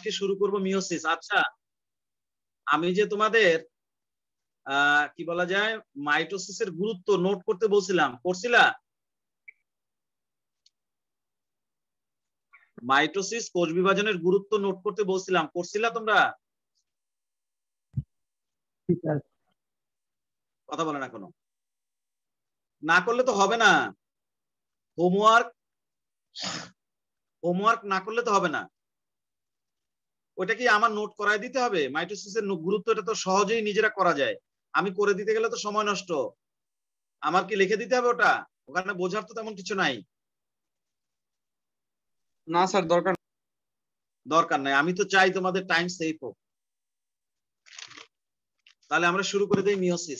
আজকে শুরু করব মিওসিস। আচ্ছা, আমি যে তোমাদের কি বলা যায় মাইটোসিসের গুরুত্ব নোট করতে বলছিলাম, করছিলা? মাইটোসিস কোষ বিভাজনের গুরুত্ব নোট করতে বলছিলাম, করছিলা তোমরা? কথা বলে না কোনো, না করলে তো হবে না। হোমওয়ার্ক হোমওয়ার্ক না করলে তো হবে না। ওইটা কি আমার নোট করায় দিতে হবে? মাইটোসিসের গুরুত্ব এটা তো সহজেই নিজেরা করা যায়, আমি করে দিতে গেলে তো সময় নষ্ট। আমার কি লিখে দিতে হবে ওটা? ওখানে বোঝার তো তেমন কিছু নাই। না স্যার, দরকার নাই। আমি তো চাই তোমাদের টাইম সেভ হোক। তাহলে আমরা শুরু করে দেই মিওসিস।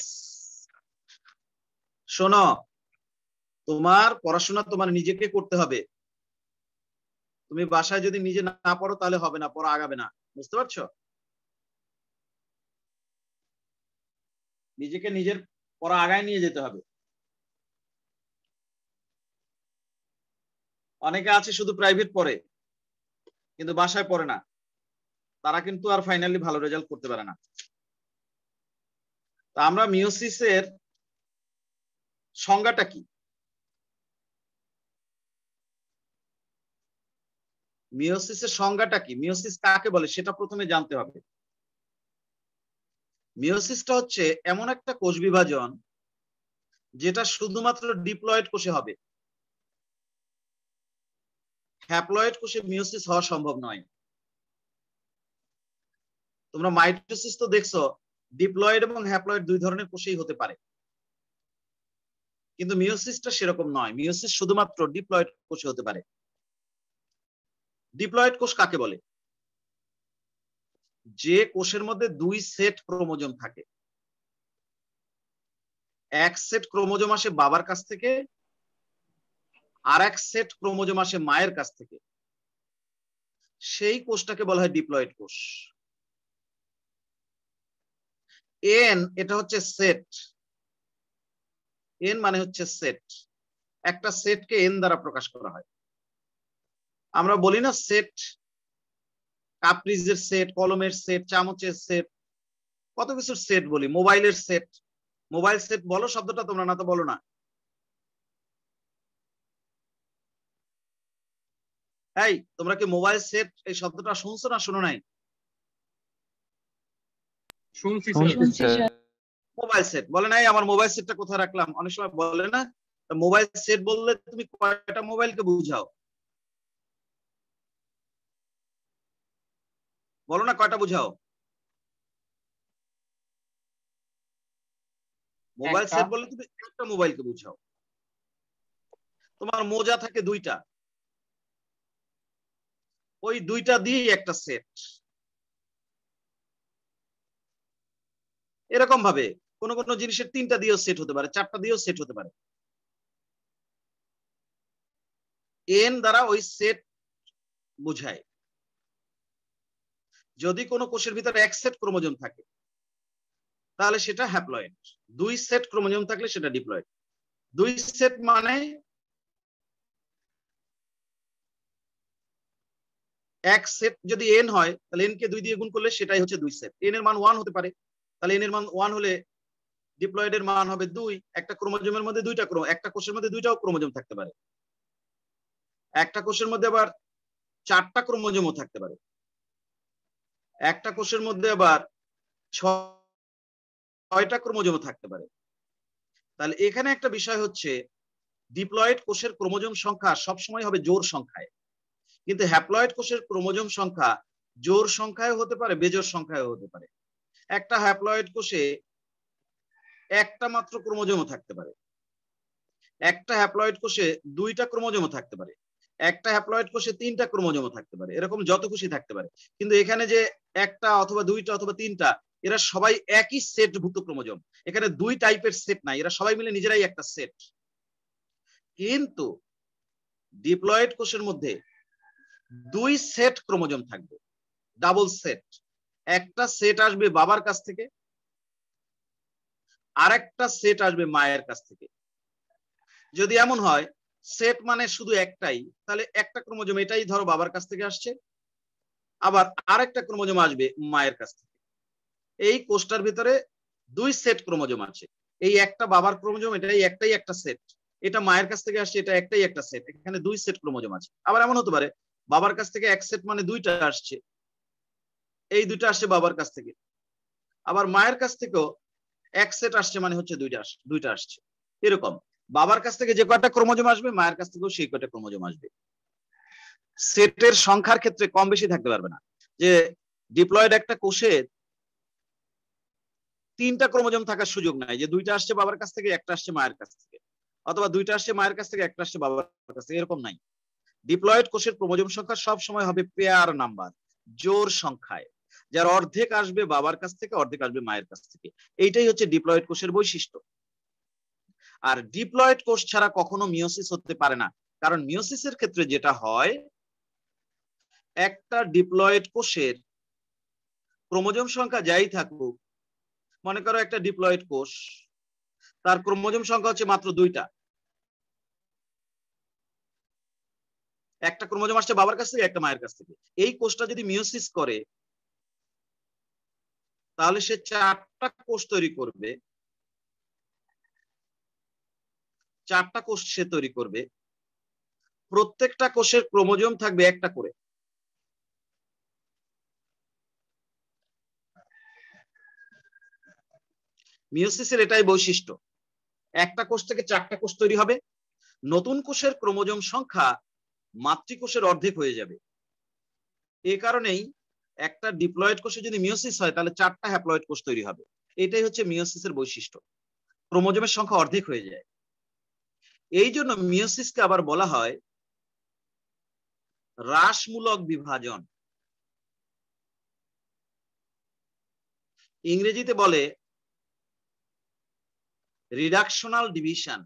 শোনো, তোমার পড়াশোনা তোমার নিজেকে করতে হবে। তুমি বাসায় যদি নিজে না পড়ো তাহলে হবে না, পড়া আগাবে না। বুঝতে পারছো? নিজেকে নিজের পড়া আগায় নিয়ে যেতে হবে। অনেকে আছে শুধু প্রাইভেট পড়ে কিন্তু বাসায় পড়ে না, তারা কিন্তু আর ফাইনালি ভালো রেজাল্ট করতে পারে না। তা আমরা মিওসিসের সংজ্ঞাটা কি, মিওসিসের সংজ্ঞাটা কি, মিওসিস কাকে বলে সেটা প্রথমে জানতে হবে। মিওসিসটা হচ্ছে এমন একটা কোষ বিভাজন যেটা শুধুমাত্র ডিপ্লয়েড কোষে হবে। হ্যাপ্লয়েড কোষে মিওসিস হওয়া সম্ভব নয়। তোমরা মাইটোসিস তো দেখছো, ডিপ্লয়েড এবং হ্যাপ্লয়েড দুই ধরনের কোষেই হতে পারে, কিন্তু মিওসিসটা সেরকম নয়। মিওসিস শুধুমাত্র ডিপ্লয়েড কোষে হতে পারে। ডিপ্লয়েড কোষ কাকে বলে? যে কোষের মধ্যে দুই সেট ক্রোমোজোম থাকে। এক সেট ক্রোমোজোম আসে বাবার কাছ থেকে, আর এক সেট ক্রোমোজোম আসে মায়ের কাছ থেকে, সেই কোষটাকে বলা হয় ডিপ্লয়েড কোষ। এন এটা হচ্ছে সেট, এন মানে হচ্ছে সেট। একটা সেটকে এন দ্বারা প্রকাশ করা হয়। আমরা বলি না সেট, কাপ্রিজের সেট, কলমের সেট, চামচের সেট, কত কিছুর সেট বলি, মোবাইলের সেট। মোবাইল সেট বলো শব্দটা তোমরা, না তো বলো না। এই তোমরা কি মোবাইল সেট এই শব্দটা শুনছো না শুনো নাই? শুনছি স্যার। মোবাইল সেট বলে নাই, আমার মোবাইল সেটটা কোথায় রাখলাম, অনেক সময় বলে না। মোবাইল সেট বললে তুমি কয়টা মোবাইলকে বুঝাও? বলো না, কয়টা বুঝাও? মোবাইল সেট বললে তুমি একটা মোবাইলকে বুঝাও। তোমার মোজা থাকে দুইটা, ওই দুইটা দিয়ে একটা সেট। এরকম ভাবে কোন কোন জিনিসের তিনটা দিয়েও সেট হতে পারে, চারটা দিয়েও সেট হতে পারে। এন দ্বারা ওই সেট বুঝায়। যদি কোনো কোষের ভিতরে এক সেট ক্রোমোজোম থাকে তাহলে সেটা হ্যাপ্লয়েড, দুই সেট ক্রোমোজোম থাকলে সেটা ডিপ্লয়েড। দুই সেট মানে এক সেট যদি এন হয় তাহলে এন কে দুই দিয়ে গুণ করলে সেটাই হচ্ছে দুই সেট। এন এর মান 1 হতে পারে, তাহলে এন এর মান 1 হলে ডিপ্লয়েডের মান হবে 2। একটা ক্রোমোজোমের মধ্যে দুইটা একটা কোষের মধ্যে দুইটাও ক্রোমোজোম থাকতে পারে, একটা কোষের মধ্যে আবার চারটা ক্রোমোজোমও থাকতে পারে, একটা কোষের মধ্যে আবার 6টা ক্রোমোজোমও থাকতে পারে। তাহলে এখানে একটা বিষয় হচ্ছে ডিপ্লয়েড কোষের ক্রোমোজোম সংখ্যা সবসময় হবে জোড় সংখ্যায়, কিন্তু হ্যাপ্লয়েড কোষের ক্রোমোজোম সংখ্যা জোড় সংখ্যায় হতে পারে, বেজোড় সংখ্যায় হতে পারে। একটা হ্যাপ্লয়েড কোষে একটা মাত্র ক্রোমোজোমও থাকতে পারে, একটা হ্যাপ্লয়েড কোষে দুইটা ক্রোমোজোমও থাকতে পারে, একটা হ্যাপ্লয়েড কোষে তিনটা ক্রোমোজোমও থাকতে পারে, এরকম যত খুশি থাকতে পারে। কিন্তু এখানে যে একটা অথবা দুইটা অথবা তিনটা, এরা সবাই একই সেটভুক্ত ক্রোমোজোম। এখানে দুই টাইপের সেট নাই, এরা সবাই মিলে নিজেরাই একটা সেট। কিন্তু ডিপ্লয়েড কোষের মধ্যে দুই সেট ক্রোমোজোম থাকবে, ডাবল সেট। একটা সেট আসবে বাবার কাছ থেকে, আর একটা সেট আসবে মায়ের কাছ থেকে। যদি এমন হয় সেট মানে শুধু একটাই, তাহলে একটা ক্রোমোজোম এটাই ধরো বাবার কাছ থেকে আসছে, আবার আরেকটা ক্রোমোজোম আসবে মায়ের কাছ থেকে। এই কোষটার ভিতরে 2 সেট ক্রোমোজোম আছে। এই একটা বাবার ক্রোমোজোম, এটাই একটাই একটা সেট। এটা মায়ের কাছ থেকে আসছে, এটা একটাই একটা সেট। এখানে 2 সেট ক্রোমোজোম আছে। আবার এমন হতে পারে বাবার কাছ থেকে এক সেট মানে 2টা আসছে, এই 2টা আসছে বাবার কাছ থেকে। আবার মায়ের কাছ থেকেও এক সেট আসছে মানে হচ্ছে 2টা আসছে। এরকম বাবার কাছ থেকে যে কয়টা ক্রোমোজোম আসবে মায়ের কাছ থেকেও সেই কয়টা ক্রোমোজোম আসবে। সেটের সংখ্যার ক্ষেত্রে কম বেশি থাকতে পারবে না। যে ডিপ্লয়েড একটা কোষে 3টা ক্রোমোজোম থাকার সুযোগ নাই, যে 2টা আসছে বাবার কাছ থেকে একটা আসছে মায়ের কাছ থেকে, অথবা 2টা আসছে মায়ের কাছ থেকে একটা আসছে বাবার কাছ থেকে, এরকম নাই। ডিপ্লয়েড কোষের ক্রোমোজোম সংখ্যা সব সময় হবে পেয়ার নাম্বার, জোড় সংখ্যায়, যার অর্ধেক আসবে বাবার কাছ থেকে, অর্ধেক আসবে মায়ের কাছ থেকে। এইটাই হচ্ছে ডিপ্লয়েড কোষের বৈশিষ্ট্য। আর ডিপ্লয়েড কোষ ছাড়া কখনো মিওসিস হতে পারে না, কারণ মিওসিসের ক্ষেত্রে যেটা হয়, একটা ডিপ্লয়েড কোষের ক্রোমোজোম সংখ্যা যাই থাকুক, মনে করো একটা ডিপ্লয়েড কোষ, তার ক্রোমোজোম সংখ্যা হচ্ছে মাত্র 2টা। একটা ক্রোমোজোম আসছে বাবার কাছ থেকে, একটা মায়ের কাছ থেকে। এই কোষটা যদি মিওসিস করে তাহলে সে 4টা কোষ তৈরি করবে, 4টা কোষ সে তৈরি করবে। প্রত্যেকটা কোষের ক্রোমোজোম থাকবে একটা করে। মিওসিসের এটাই বৈশিষ্ট্য, একটা কোষ থেকে 4টা কোষ তৈরি হবে। নতুন কোষের ক্রোমোজোম সংখ্যা মাতৃকোষের অর্ধেক হয়ে যাবে। এই কারণেই একটা ডিপ্লয়েড কোষে যদি মিওসিস হয় তাহলে 4টা হ্যাপ্লয়েড কোষ তৈরি হবে। এটাই হচ্ছে মিওসিসের বৈশিষ্ট্য, ক্রোমোজোমের সংখ্যা অর্ধেক হয়ে যায়। এই জন্য মিওসিসকে আবার বলা হয় হ্রাসমূলক বিভাজন, ইংরেজিতে বলে রিডাকশনাল ডিভিশন।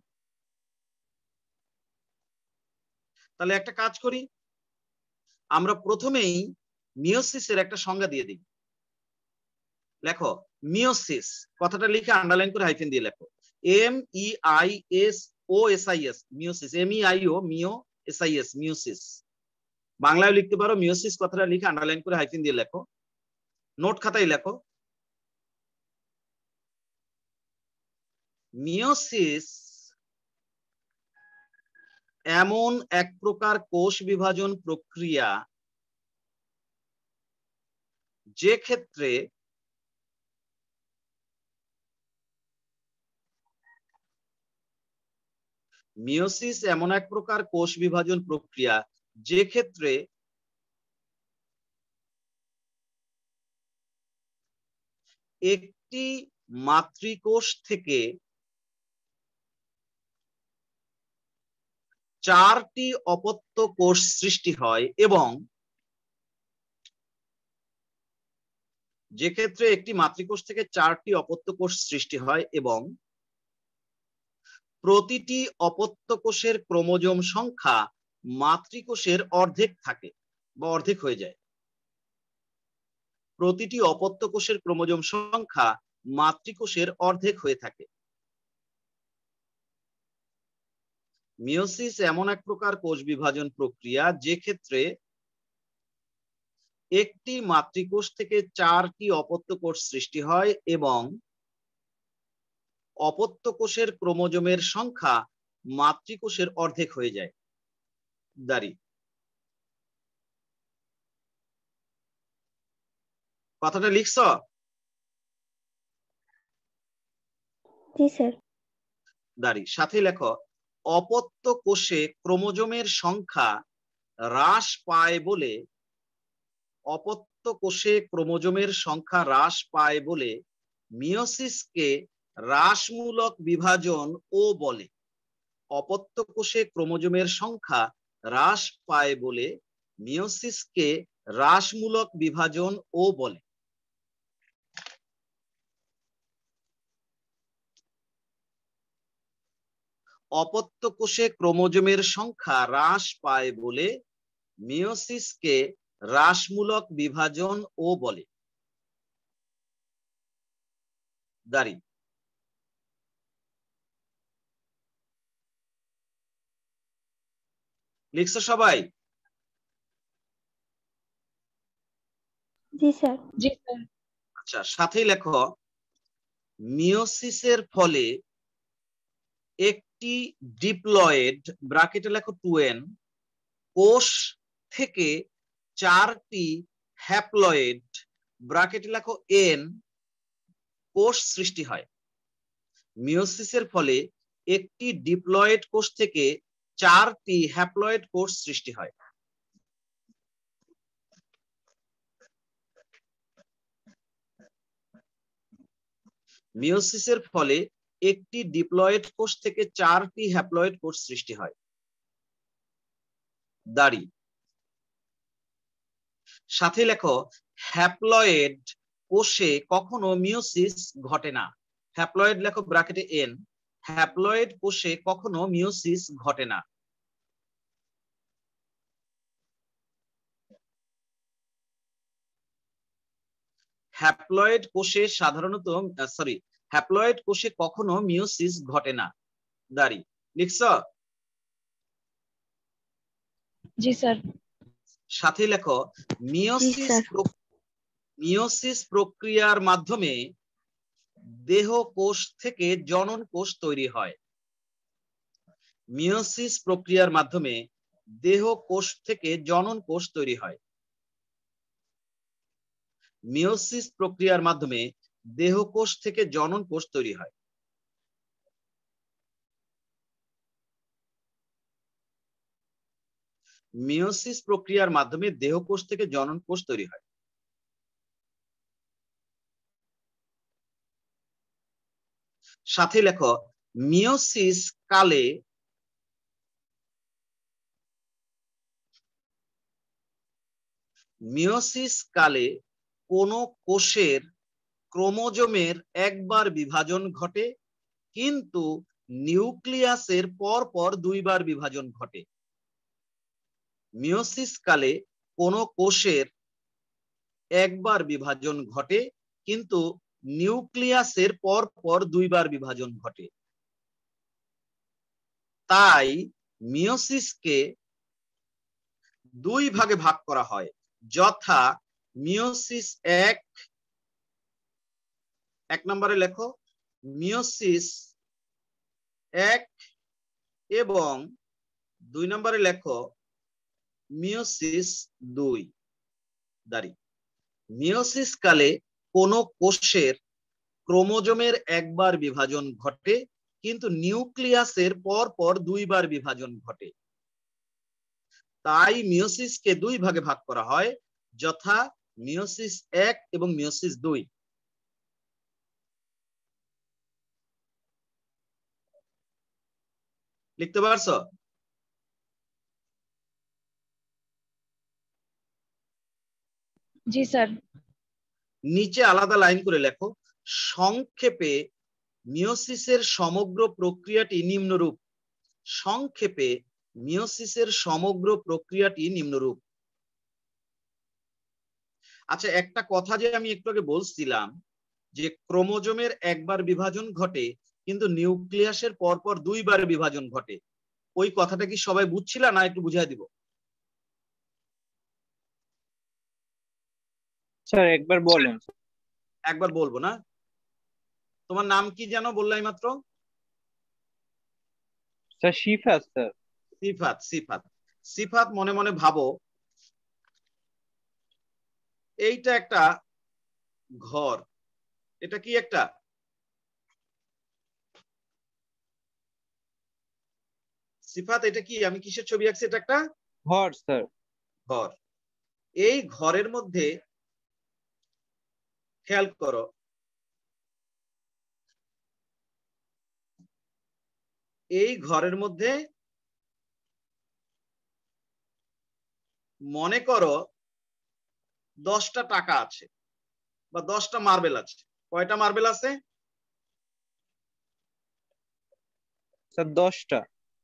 তাহলে একটা কাজ করি, আমরা প্রথমেই মিওসিসের একটা সংজ্ঞা দিয়ে দিই। লেখো মিওসিস, কথাটা লিখে আন্ডারলাইন করে হাইফেন দিয়ে লেখো, MEISOSIS, মিওসিস, MEIO মিও SIS, মিওসিস। বাংলায় লিখতে পারো মিওসিস, কথাটা লিখে আন্ডারলাইন করে হাইফেন দিয়ে লেখো, নোট খাতায় লেখো। মিওসিস এমন এক প্রকার কোষ বিভাজন প্রক্রিয়া যে ক্ষেত্রে মিওসিস এমন এক প্রকার কোষ বিভাজন প্রক্রিয়া যে ক্ষেত্রে একটি মাতৃকোষ থেকে 4টি অপত্য কোষ সৃষ্টি হয়, এবং যে ক্ষেত্রে একটি মাতৃকোষ থেকে 4টি অপত্য কোষ সৃষ্টি হয় এবং প্রতিটি অপত্য কোষের ক্রোমোজোম সংখ্যা মাতৃকোষের অর্ধেক থাকে বা অর্ধেক হয়ে যায়। প্রতিটি অপত্য কোষের ক্রোমোজোম সংখ্যা মাতৃকোষের অর্ধেক হয়ে থাকে। মিওসিস এমন এক প্রকার কোষ বিভাজন প্রক্রিয়া যে ক্ষেত্রে একটি মাতৃকোষ থেকে 4টি অপত্য কোষ সৃষ্টি হয় এবং অপত্য কোষের ক্রোমোজোমের সংখ্যা মাতৃকোষের অর্ধেক হয়ে যায়। দাঁড়ি, কথাটা লিখছ? জি স্যার। দাঁড়ি, সাথে লেখো অপত্য কোষে ক্রোমোজোমের সংখ্যা হ্রাস পায় বলে, অপত্য কোষে ক্রোমোজোমের সংখ্যা হ্রাস পায় বলে মিওসিসকে হ্রাসমূলক বিভাজন ও বলে। অপত্য কোষে ক্রোমোজোমের সংখ্যা হ্রাস পায় বলে মিওসিসকে হ্রাসমূলক বিভাজন ও বলে। অপত্য কোষে ক্রোমোজোমের সংখ্যা হ্রাস পায় বলে মিওসিসকে হ্রাসমূলক বিভাজন ও বলে। দাঁড়ি, লিখছো সবাই? জি স্যার। জি স্যার। আচ্ছা, সাথেই লেখো মিওসিসের ফলে একটি ডিপ্লয়েড ব্র্যাকেটে লেখো 2n কোষ থেকে 4টি হ্যাপ্লয়েড ব্র্যাকেটে লেখো n কোষ সৃষ্টি হয়। মিওসিসের ফলে একটি ডিপ্লয়েড কোষ থেকে 4টি হ্যাপ্লয়েড কোষ সৃষ্টি হয়। মিওসিসের ফলে একটি ডিপ্লয়েড কোষ থেকে 4টি হ্যাপ্লয়েড কোষ সৃষ্টি হয়। দাড়ি। সাথে লেখো হ্যাপ্লয়েড কোষে কখনো মিওসিস ঘটে না। হ্যাপ্লয়েড লেখো ব্র্যাকেটে n, হ্যাপ্লয়েড কোষে কখনো মিওসিস ঘটে না। হ্যাপ্লয়েড কোষে সাধারণত হ্যাপ্লয়েড কোষে কখনো মিওসিস ঘটে না। দাড়ি। লিখছ? জি স্যার। সাথে লেখো মিওসিস প্রক্রিয়ার মাধ্যমে দেহ কোষ থেকে জনন কোষ তৈরি হয়। মিওসিস প্রক্রিয়ার মাধ্যমে দেহ কোষ থেকে জনন কোষ তৈরি হয়। মিওসিস প্রক্রিয়ার মাধ্যমে দেহ কোষ থেকে জনন কোষ তৈরি হয়। মিওসিস প্রক্রিয়ার মাধ্যমে দেহ কোষ থেকে জনন কোষ তৈরি হয়। সাথে লেখো মিওসিস কালে কোন কোষের ক্রোমোজোমের একবার বিভাজন ঘটে, কিন্তু নিউক্লিয়াসের পর পর 2বার বিভাজন ঘটে। মিওসিস কালে কোন কোষের একবার বিভাজন ঘটে, কিন্তু নিউক্লিয়াসের পর পর 2বার বিভাজন ঘটে। তাই মিওসিসকে 2 ভাগে ভাগ করা হয়, যথা মিওসিস 1 নম্বরে লেখো মিওসিস 1 এবং 2 নম্বরে লেখো মিওসিস 2। দাঁড়ি। মিওসিস কালে কোন কোষের ক্রোমোজোমের একবার বিভাজন ঘটে, কিন্তু নিউক্লিয়াসের পর পর 2বার বিভাজন ঘটে। তাই মিওসিসকে 2 ভাগে ভাগ করা হয়, যথা মিওসিস 1 এবং মিওসিস 2। লিখতে পারছো? জি স্যার। নিচে আলাদা লাইন করে লেখো সংক্ষেপে মিওসিসের সমগ্র প্রক্রিয়াটি নিম্নরূপ। সংক্ষেপে মিওসিসের সমগ্র প্রক্রিয়াটি নিম্নরূপ। আচ্ছা, একটা কথা যে আমি একটু আগে বলছিলাম যে ক্রোমোজোমের একবার বিভাজন ঘটে, কিন্তু নিউক্লিয়াসের পরপর 2বার বিভাজন ঘটে, ওই কথাটা কি সবাই বুঝছিল না? একটু বুঝিয়ে দিব। স্যার একবার বলেন। একবার বলবো না? তোমার নাম কি যেন বললাই মাত্র? Sir Shifat sir. সিফাত। সিফাত। সিফাত মনে মনে ভাবো এইটা একটা ঘর। এটা কি একটা? সিফাত এটা কি? আমি কিসের ছবি আঁকছি? এটা একটা ঘর স্যার। ঘর। এই ঘরের মধ্যে খেয়াল করো, এই ঘরের মধ্যে মনে করো 10টা টাকা আছে বা 10টা মার্বেল আছে। কয়টা মার্বেল আছে? স্যার 10টা।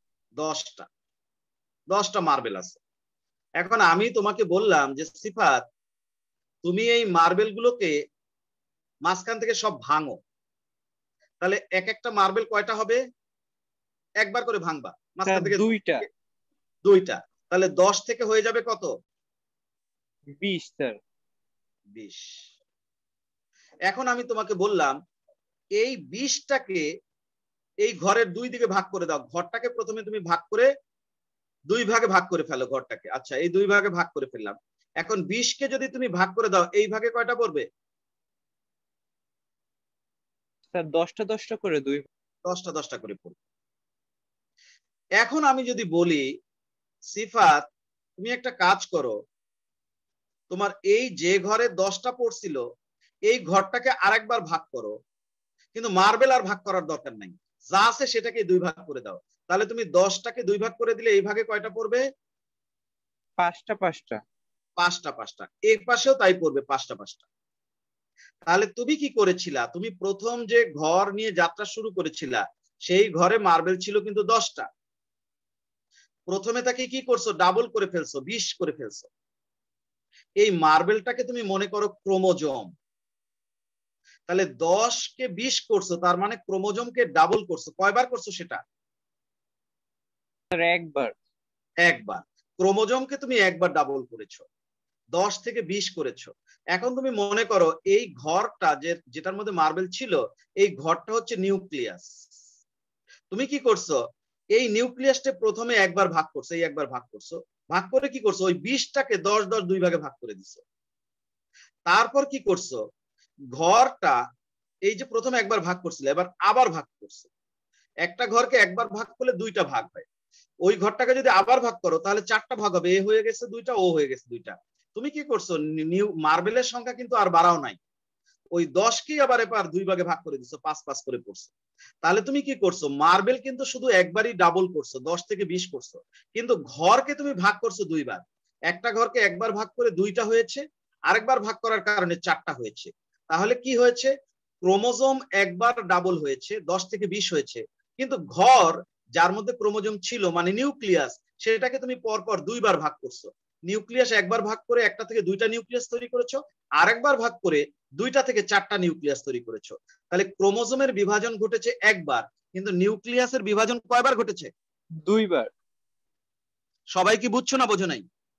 10টা মার্বেল আছে। এখন আমি তোমাকে বললাম যে সিফাত, তুমি এই মার্বেল গুলোকে মাঝখান থেকে সব ভাঙো। তাহলে এক একটা মার্বেল কয়টা হবে? একবার করে ভাঙবা মাঝখান থেকে। 2টা। তাহলে 10 থেকে হয়ে যাবে কত? 20 স্যার। 20। এখন আমি তোমাকে বললাম এই 20টাকে এই ঘরের দুই দিকে ভাগ করে দাও। ঘরটাকে প্রথমে তুমি ভাগ করে দুই ভাগে ভাগ করে ফেলো ঘরটাকে। আচ্ছা, এই দুই ভাগে ভাগ করে ফেললাম। এখন 20কে যদি তুমি ভাগ করে দাও, এই ভাগে কয়টা পড়বে? স্যার 10টা 10টা করে 2। 10টা 10টা করে পড়বে। এখন আমি যদি বলি সিফাত, তুমি একটা কাজ করো, তোমার এই যে ঘরে 10টা পড়ছিল এই ঘরটাকে আরেকবার ভাগ করো, কিন্তু মার্বেল আর ভাগ করার দরকার নাই, যা আছে সেটাকে দুই ভাগ করে দাও। তাহলে তুমি 10টাকে দুই ভাগ করে দিলে এই ভাগে কয়টা পড়বে? 5টা 5টা। 5টা 5টা। এই পাশেও তাই পড়বে 5টা 5টা। তাহলে তুমি কি করেছিলা? তুমি প্রথম যে ঘর নিয়ে যাত্রা শুরু করেছিলা সেই ঘরে মার্বেল ছিল কিন্তু 10টা। প্রথমে তাকে কি করছো? ডাবল করে ফেলছো, 20 করে ফেলছো। এই মার্বেলটাকে তুমি মনে করো ক্রোমোজোম। তাহলে 10কে 20 করছো, তার মানে ক্রোমোজোমকে ডাবল করছো। কয়বার করছো সেটা? স্যার একবার। একবার। ক্রোমোজোমকে তুমি একবার ডাবল করেছো, 10 থেকে 20 করেছো। এখন তুমি মনে করো এই ঘরটা যেটার মধ্যে মার্বেল ছিল, এই ঘরটা হচ্ছে নিউক্লিয়াস। তুমি কি করছো? এই নিউক্লিয়াসটা প্রথমে একবার ভাগ করছো, এই একবার ভাগ করছো। ভাগ করে কি করছো? ওই 20টাকে 10 10 দুই ভাগে ভাগ করে দিছো। তারপর কি করছো? ঘরটা এই যে প্রথমে একবার ভাগ করছিল, এবার আবার ভাগ করছো। একটা ঘরকে একবার ভাগ করলে দুইটা ভাগ হয়। ওই ঘরটাকে যদি আবার ভাগ করো তাহলে 4টা ভাগ হবে। এ হয়ে গেছে 2টা, ও হয়ে গেছে 2টা। তুমি কি করছো? নিউ মার্বেলের সংখ্যা কিন্তু আর বাড়াও নাই, ওই 10কেই আবার এবার দুই ভাগে ভাগ করে দিছো, 5 5 করে পড়ছো। তাহলে তুমি কি করছো? মার্বেল কিন্তু শুধু একবারই ডাবল করছো, 10 থেকে 20 করছো, কিন্তু ঘরকে তুমি ভাগ করছো দুইবার। একটা ঘরকে একবার ভাগ করে 2টা হয়েছে, আরেকবার ভাগ করার কারণে 4টা হয়েছে। তাহলে কি হয়েছে? ক্রোমোজোম একবার ডাবল হয়েছে, 10 থেকে 20 হয়েছে, কিন্তু ঘর যার মধ্যে ক্রোমোজোম ছিল মানে নিউক্লিয়াস, সেটাকে তুমি পরপর দুইবার ভাগ করছো। নিউক্লিয়াস একবার ভাগ করে একটা থেকে 2টা নিউক্লিয়াস তৈরি করেছো, আরেকবার ভাগ করে 2টা থেকে 4টা নিউক্লিয়াস তৈরি করেছো। তাহলে ক্রোমোজোমের বিভাজন ঘটেছে একবার, কিন্তু নিউক্লিয়াসের বিভাজন কয়বার ঘটেছে? 2 বার। সবাই কি বুঝছো না বোঝো নাই?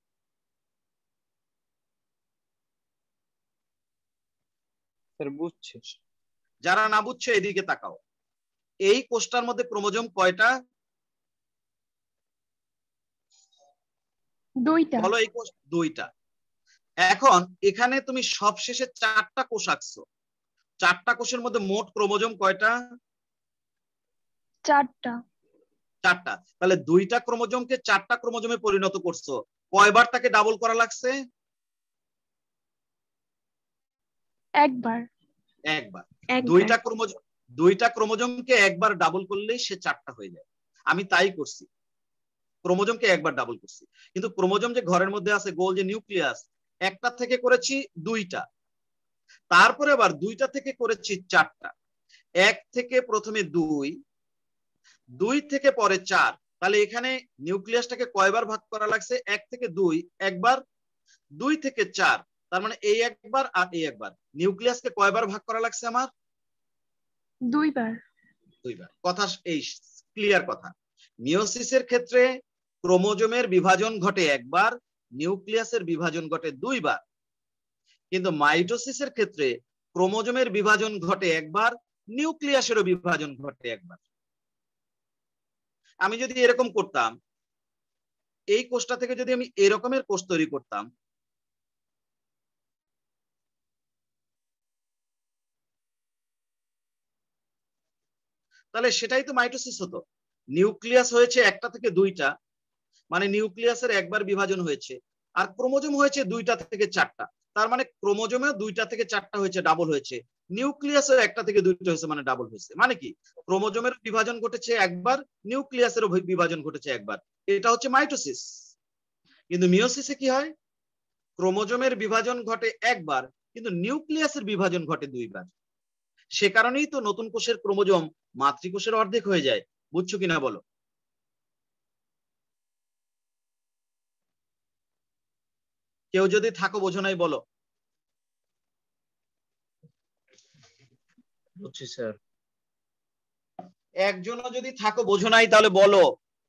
স্যার বুঝছি। যারা না বুঝছো এদিকে তাকাও। এই কোষটার মধ্যে ক্রোমোজোম কয়টা? 2টা। বলো এই কোষ 2টা। এখন এখানে তুমি সবশেষে 4টা কোষ আঁকছো। 4টা কোষের মধ্যে মোট ক্রোমোজোম কয়টা? 4টা। 4টা। তাহলে 2টা ক্রোমোজোমকে 4টা ক্রোমোজোমে পরিণত করছো, কয়বার তাকে ডাবল করা লাগছে? একবার। একবার। 2টা ক্রোমোজোমকে একবার ডাবল করলেই সে 4টা হয়ে যায়। আমি তাই করছি, ক্রোমোজোমকে একবার ডাবল করছি। কিন্তু ক্রোমোজোম যে ঘরের মধ্যে আছে গোল যে নিউক্লিয়াস, একটা থেকে করেছি 2টা, তারপরে আবার 2টা থেকে করেছি 4টা। 1 থেকে প্রথমে 2, 2 থেকে পরে 4। তাহলে এখানে নিউক্লিয়াসটাকে কয়বার ভাগ করা লাগছে? 1 থেকে 2 একবার, 2 থেকে 4, তার মানে এই একবার আর এই একবার। নিউক্লিয়াসকে কয়বার ভাগ করা লাগছে আমার? 2 বার। 2 বার। কথা এই ক্লিয়ার কথা। মিওসিসের ক্ষেত্রে ক্রোমোজোমের বিভাজন ঘটে একবার, নিউক্লিয়াসের বিভাজন ঘটে 2 বার। কিন্তু মাইটোসিসের ক্ষেত্রে ক্রোমোজোমের বিভাজন ঘটে একবার, নিউক্লিয়াসেরও বিভাজন ঘটে একবার। আমি যদি এরকম করতাম, এই কোষটা থেকে যদি আমি এরকমের কোষ তৈরি করতাম, তাহলে সেটাই তো মাইটোসিস হতো। নিউক্লিয়াস হয়েছে একটা থেকে 2টা, মানে নিউক্লিয়াসের একবার বিভাজন হয়েছে, আর ক্রোমোজোম হয়েছে 2টা থেকে 4টা, তার মানে ক্রোমোজোমেও 2টা থেকে 4টা হয়েছে, ডাবল হয়েছে। নিউক্লিয়াসের একটা থেকে 2টা হয়েছে, মানে ডাবল হয়েছে। মানে কি? ক্রোমোজোমের বিভাজন ঘটেছে একবার, নিউক্লিয়াসেরও বিভাজন ঘটেছে একবার। এটা হচ্ছে মাইটোসিস। কিন্তু মিওসিসে কি হয়? ক্রোমোজোমের বিভাজন ঘটে একবার, কিন্তু নিউক্লিয়াসের বিভাজন ঘটে 2 বার। সে কারণেই তো নতুন কোষের ক্রোমোজোম মাতৃকোষের অর্ধেক হয়ে যায়। বুঝছো কিনা বলো? কেউ যদি থাকো বোঝো নাই বলো। বুঝছি স্যার। একজনও যদি থাকো বোঝো নাই তাহলে বলো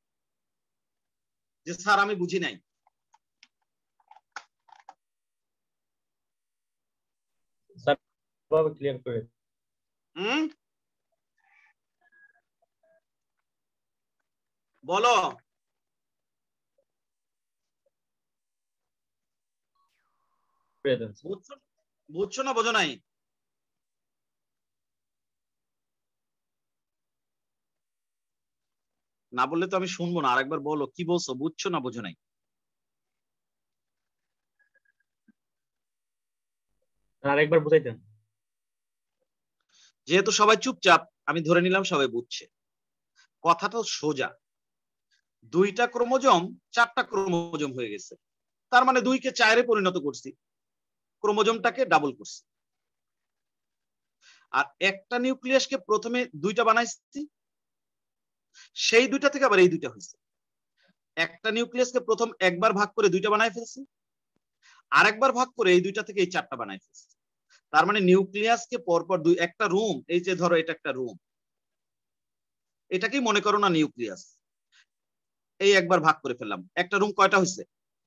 যে স্যার আমি বুঝি নাই। স্যার ভাবে ক্লিয়ার করে বলো। দেন। বুঝছো না বোঝো নাই? না বললে তো আমি শুনবো না। আরেকবার বলো, কি বলছো? বুঝছো না বোঝো নাই? আরেকবার বুঝাইতেন। যেহেতু সবাই চুপচাপ, আমি ধরে নিলাম সবাই বুঝছে। কথাটা সোজা। 2টা ক্রোমোজোম 4টা ক্রোমোজোম হয়ে গেছে, তার মানে 2কে 4-এ পরিণত করছি, ক্রোমোজোমটাকে ডাবল করছি। আর একটা নিউক্লিয়াসকে প্রথমে 2টা বানাইছি, সেই 2টা থেকে আবার এই 2টা হয়েছে। একটা নিউক্লিয়াসকে প্রথম একবার ভাগ করে 2টা বানাই ফেলছি, আরেকবার ভাগ করে এই 2টা থেকে এই 4টা বানাই ফেলছি। তার মানে নিউক্লিয়াসকে পরপর একটা রুম, এই যে ধরো এটা একটা রুম, এটাকেই মনে করো না নিউক্লিয়াস। এই একবার ভাগ করে ফেললাম, একটা রুম কয়টা হয়েছে?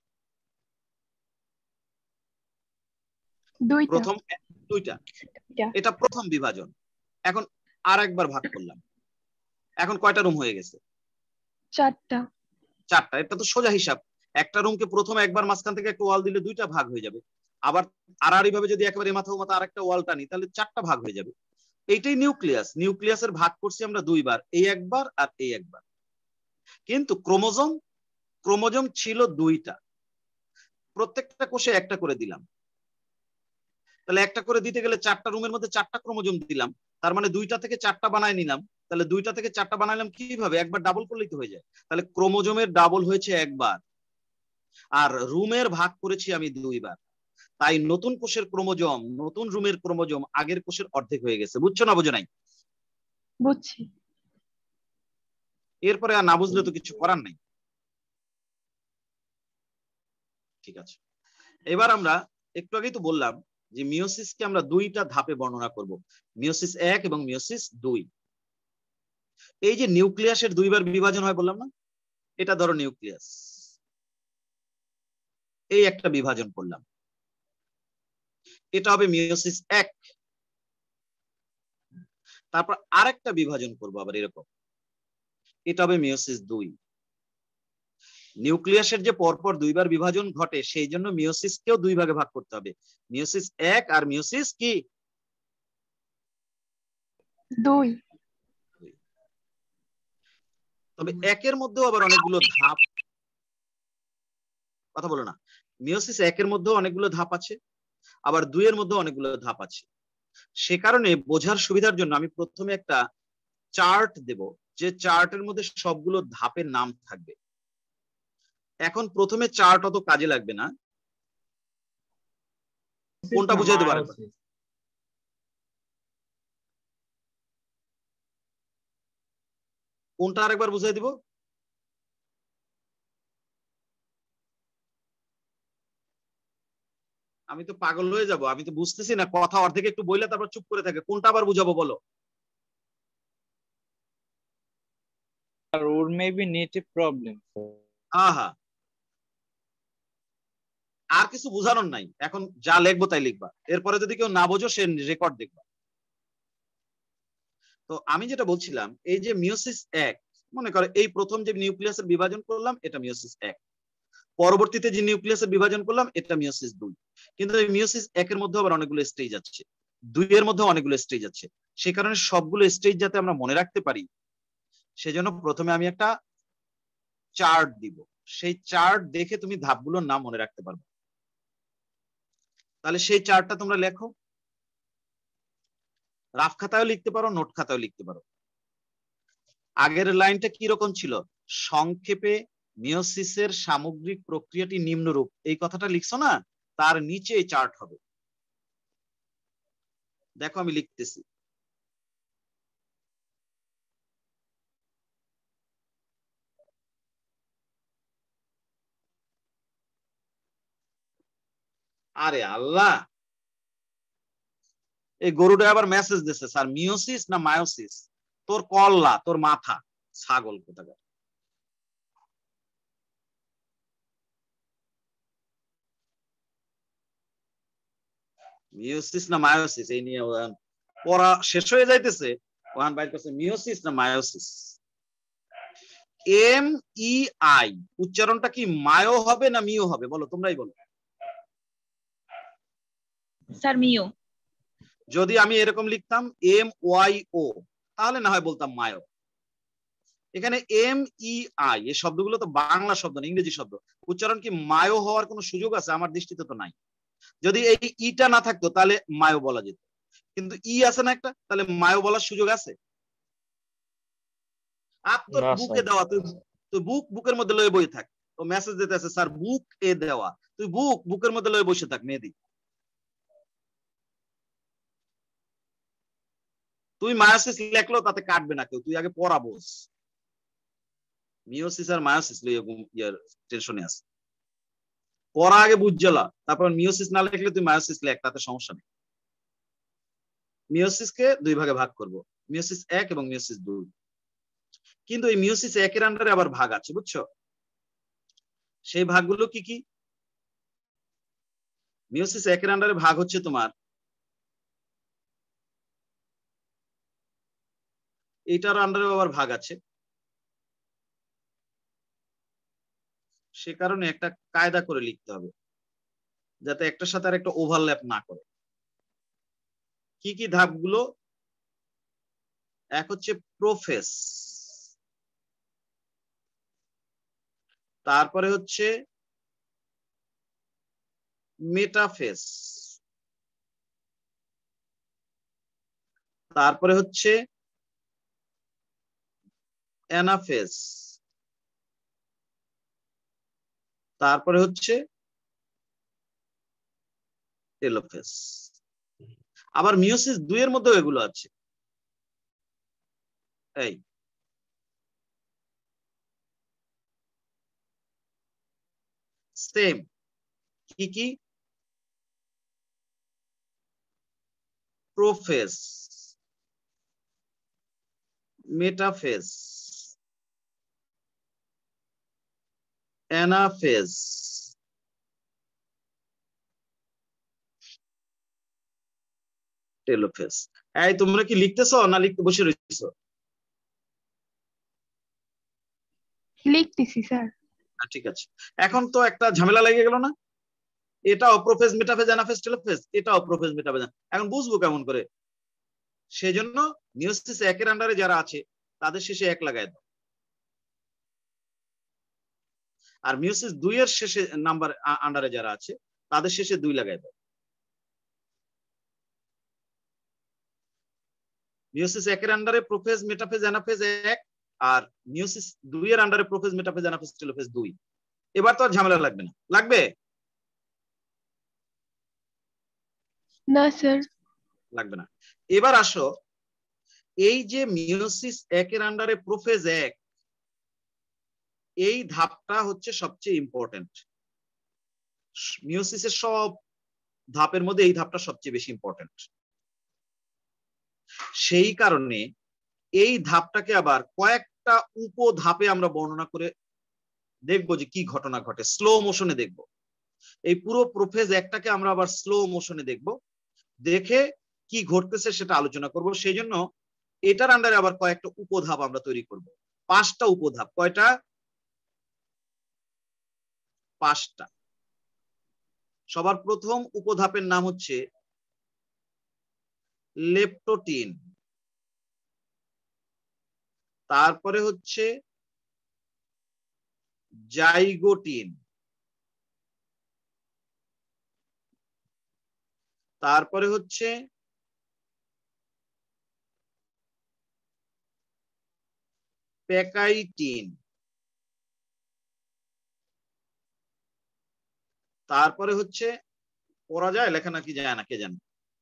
প্রথম 2টা, এটা প্রথম বিভাজন। এখন আর একবার ভাগ করলাম, এখন কয়টা রুম হয়ে গেছে? 4টা। এটা তো সোজা হিসাব। একটা রুমকে প্রথম একবার মাঝখান থেকে একটা ওয়াল দিলে 2টা ভাগ হয়ে যাবে, আবার আড়াআড়ি ভাবে যদি একেবারে মাথা ও মাথা আরেকটা ওয়াল টানি তাহলে 4টা ভাগ হয়ে যাবে। এইটাই নিউক্লিয়াস। নিউক্লিয়াসের ভাগ করছি আমরা 2বার, এই একবার আর এই একবার। কিন্তু ক্রোমোজোম ছিল 2টা, প্রত্যেকটা কোষে একটা করে দিলাম। তাহলে একটা করে দিতে গেলে 4টা রুমের মধ্যে 4টা ক্রোমোজোম দিলাম, তার মানে 2টা থেকে 4টা বানায় নিলাম। তাহলে 2টা থেকে 4টা বানাইলাম কিভাবে? একবার ডাবল করলেই তো হয়ে যায়। তাহলে ক্রোমোজোমের ডাবল হয়েছে একবার, আর রুমের ভাগ করেছি আমি 2বার। তাই নতুন কোষের ক্রোমোজোম, নতুন রুমের ক্রোমোজোম আগের কোষের অর্ধেক হয়ে গেছে। বুঝছো না বোঝো নাই? বুঝছি। এরপরে আর না বুঝলে তো কিছু করার নাই। ঠিক আছে, এবার আমরা একটু আগেই তো বললাম যে মিওসিসকে আমরা 2টা ধাপে বর্ণনা করব, মিওসিস 1 এবং মিওসিস 2। এই যে নিউক্লিয়াসের 2বার বিভাজন হয় বললাম না, এটা ধরো নিউক্লিয়াস, এই একটা বিভাজন করলাম, এটা হবে মিওসিস 1। তারপর আরেকটা বিভাজন করব আবার এরকম, এটা হবে মিওসিস 2। নিউক্লিয়াসের যে পরপর 2বার বিভাজন ঘটে, সেই জন্য মিওসিসকেও 2 ভাগে ভাগ করতে হবে, মিওসিস 1 আর মিওসিস কি 2। তবে 1-এর মধ্যেও আবার অনেকগুলো ধাপ। কথা বলো না। মিওসিস 1-এর মধ্যেও অনেকগুলো ধাপ আছে, আবার 2-এর মধ্যেও অনেকগুলো ধাপ আছে। সে কারণে বোঝার সুবিধার জন্য আমি প্রথমে একটা চার্ট দেব, যে চার্টের মধ্যে সবগুলো ধাপের নাম থাকবে। এখন প্রথমে চার্ট অত কাজে লাগবে না, কোনটা বুঝাই দেবো আরেকবার? কোনটা আরেকবার বুঝাই দিব? আমি তো পাগল হয়ে যাব, আমি তো বুঝতেছি না কথা, অর্ধেক একটু বইলে তারপর চুপ করে থাকে। কোনটা আবার বুঝাবো বলো? আর ওর মেবি নেটে প্রবলেম। আহা, আর কিছু বুঝানোর নাই, এখন যা লিখবো তাই লিখবা। এরপরে যদি কেউ না বোঝো সে রেকর্ড দেখবা। তো আমি যেটা বলছিলাম, এই যে মিওসিস 1, মনে করো এই প্রথম যে নিউক্লিয়াসের বিভাজন করলাম এটা মিওসিস 1, পরবর্তীতে যে নিউক্লিয়াসের বিভাজন করলাম এটা মিওসিস 2। কিন্তু এই মিওসিস 1-এর মধ্যে আবার অনেকগুলো স্টেজ আছে, 2-এর মধ্যে অনেকগুলো স্টেজ আছে। সে কারণে সবগুলো স্টেজ যাতে আমরা মনে রাখতে পারি, সেজন্য প্রথমে আমি একটা চার্ট দিব, সেই চার্ট দেখে তুমি ধাপগুলোর নাম মনে রাখতে পারবে। তাহলে সেই চার্টটা তোমরা লেখো, রাফ খাতায়ও লিখতে পারো, নোট খাতায়ও লিখতে পারো। আগের লাইনটা কি রকম ছিল? সংক্ষেপে মিওসিসের সামগ্রিক প্রক্রিয়াটি নিম্নরূপ, এই কথাটা লিখছো না, তার নিচে এই চার্ট হবে। দেখো আমি লিখতেছি। আরে আল্লাহ, এই গরুটা আবার মেসেজ দিচ্ছে, স্যার মিওসিস না মায়োসিস? তোর কল্লা, তোর মাথা, ছাগল কোথাকার। মিওসিস না মায়োসিস এই নিয়ে পড়া শেষ হয়ে যাইতেছে, ওয়ান বাইর করছে মিওসিস না মায়োসিস। এম ই আই উচ্চারণটা কি মায়ো হবে না মিও হবে, বলো তোমরাই বলো। স্যার মিও। যদি আমি এরকম লিখতাম এম ওয়াই ও তাহলে না হয় বলতাম মায়ো। এখানে এম ই আই এই শব্দগুলো তো বাংলা শব্দ না, ইংরেজি শব্দ। উচ্চারণ কি মায়ো হওয়ার কোনো সুযোগ আছে? আমার দৃষ্টিতে তো নাই। যদি এই ইটা না থাকতো তাহলে মায়ো বলা যেত, কিন্তু ই আছে না একটা, তাহলে মায়ো বলার সুযোগ আছে? আর তোর না বুকে স্যার। দেওয়া, তুই বুকের মধ্যে লয়ে বই থাক, তো মেসেজ দিতে আছে স্যার বুক এ দেওয়া, তুই বুকের মধ্যে লয়ে বসে থাক মেহেদি। তুই মায়োসিস লেখলো তাতে কাটবে না কেউ, তুই আগে পড়াবোস। মিওসিস আর মায়োসিস লইয়া ইয়ার টেনশনে আছে, পড়া আগে বুঝলা, তারপর মিওসিস না লিখলে তুই মায়োসিস লেখ, তাতে সমস্যা নেই। মিওসিসকে দুই ভাগে ভাগ করব, মিওসিস 1 এবং মিওসিস 2। কিন্তু এই মিওসিস 1 এর আন্ডারে আবার ভাগ আছে, বুঝছো? সেই ভাগগুলো কি কি? মিওসিস 1 এর আন্ডারে ভাগ হচ্ছে তোমার এইটার আন্ডারেও আবার ভাগ আছে। সে কারণে একটা কায়দা করে লিখতে হবে যাতে একটার সাথে আর একটা ওভারল্যাপ না করে। কি কি ধাপগুলো? এক হচ্ছে প্রোফেস, তারপরে হচ্ছে মেটাফেস, তারপরে হচ্ছে অ্যানাফেস, তারপরে হচ্ছে টেলোফেস। আবার মিওসিস 2 এর মধ্যেও এগুলো আছে। এই সেম কি কি? Prophase, metaphase, anaphase, telophase. এই তোমরা কি লিখতেছো না লিখতে বসে রয়েছো? লিখতেছি স্যার। ঠিক আছে, এখন তো একটা ঝামেলা লেগে গেল না? এটাও প্রোফেস মেটাফেস অ্যানাফেস টেলোফেস, এটাও প্রোফেস মেটাফেস। এখন বুঝবো কেমন করে? সেজন্য মিওসিস 1 এর আন্ডারে যারা আছে তাদের শেষে 1 লাগাই দাও, আর মিওসিস 2 এর শেষে নাম্বার আন্ডারে যারা আছে তাদের শেষে 2 লাগাই দাও। মিওসিস 1 এর আন্ডারে প্রোফেস মেটাফেস অ্যানাফেস 1, আর মিওসিস 2 এর আন্ডারে প্রোফেস মেটাফেস অ্যানাফেস টেলোফেস 2। এবার তো আর ঝামেলা লাগবে না, লাগবে? না স্যার। লাগবে না। এবার আসো, এই যে মিওসিস 1 এর আন্ডারে প্রোফেস 1, এই ধাপটা হচ্ছে সবচেয়ে ইম্পর্টেন্ট। মিওসিসের সব ধাপের মধ্যে এই ধাপটা সবচেয়ে বেশি ইম্পর্টেন্ট। সেই কারণে এই ধাপটাকে আবার কয়েকটা উপধাপে আমরা বর্ণনা করে দেখবো যে কি ঘটনা ঘটে, স্লো মোশনে দেখবো। এই পুরো প্রোফেজ 1টাকে আমরা আবার স্লো মোশনে দেখবো, দেখে কি ঘটতেছে সেটা আলোচনা করব। সেই জন্য এটার আন্ডারে আবার কয়েকটা উপধাপ আমরা তৈরি করব। 5টা উপধাপ। কয়টা? 5টা। সবার প্রথম উপধাপের নাম হচ্ছে লেপ্টোটিন, তারপরে হচ্ছে জাইগোটিন, তারপরে হচ্ছে প্যাকাইটিন, তারপরে হচ্ছে পড়া যায় লেখা নাকি যায় না কে জানে,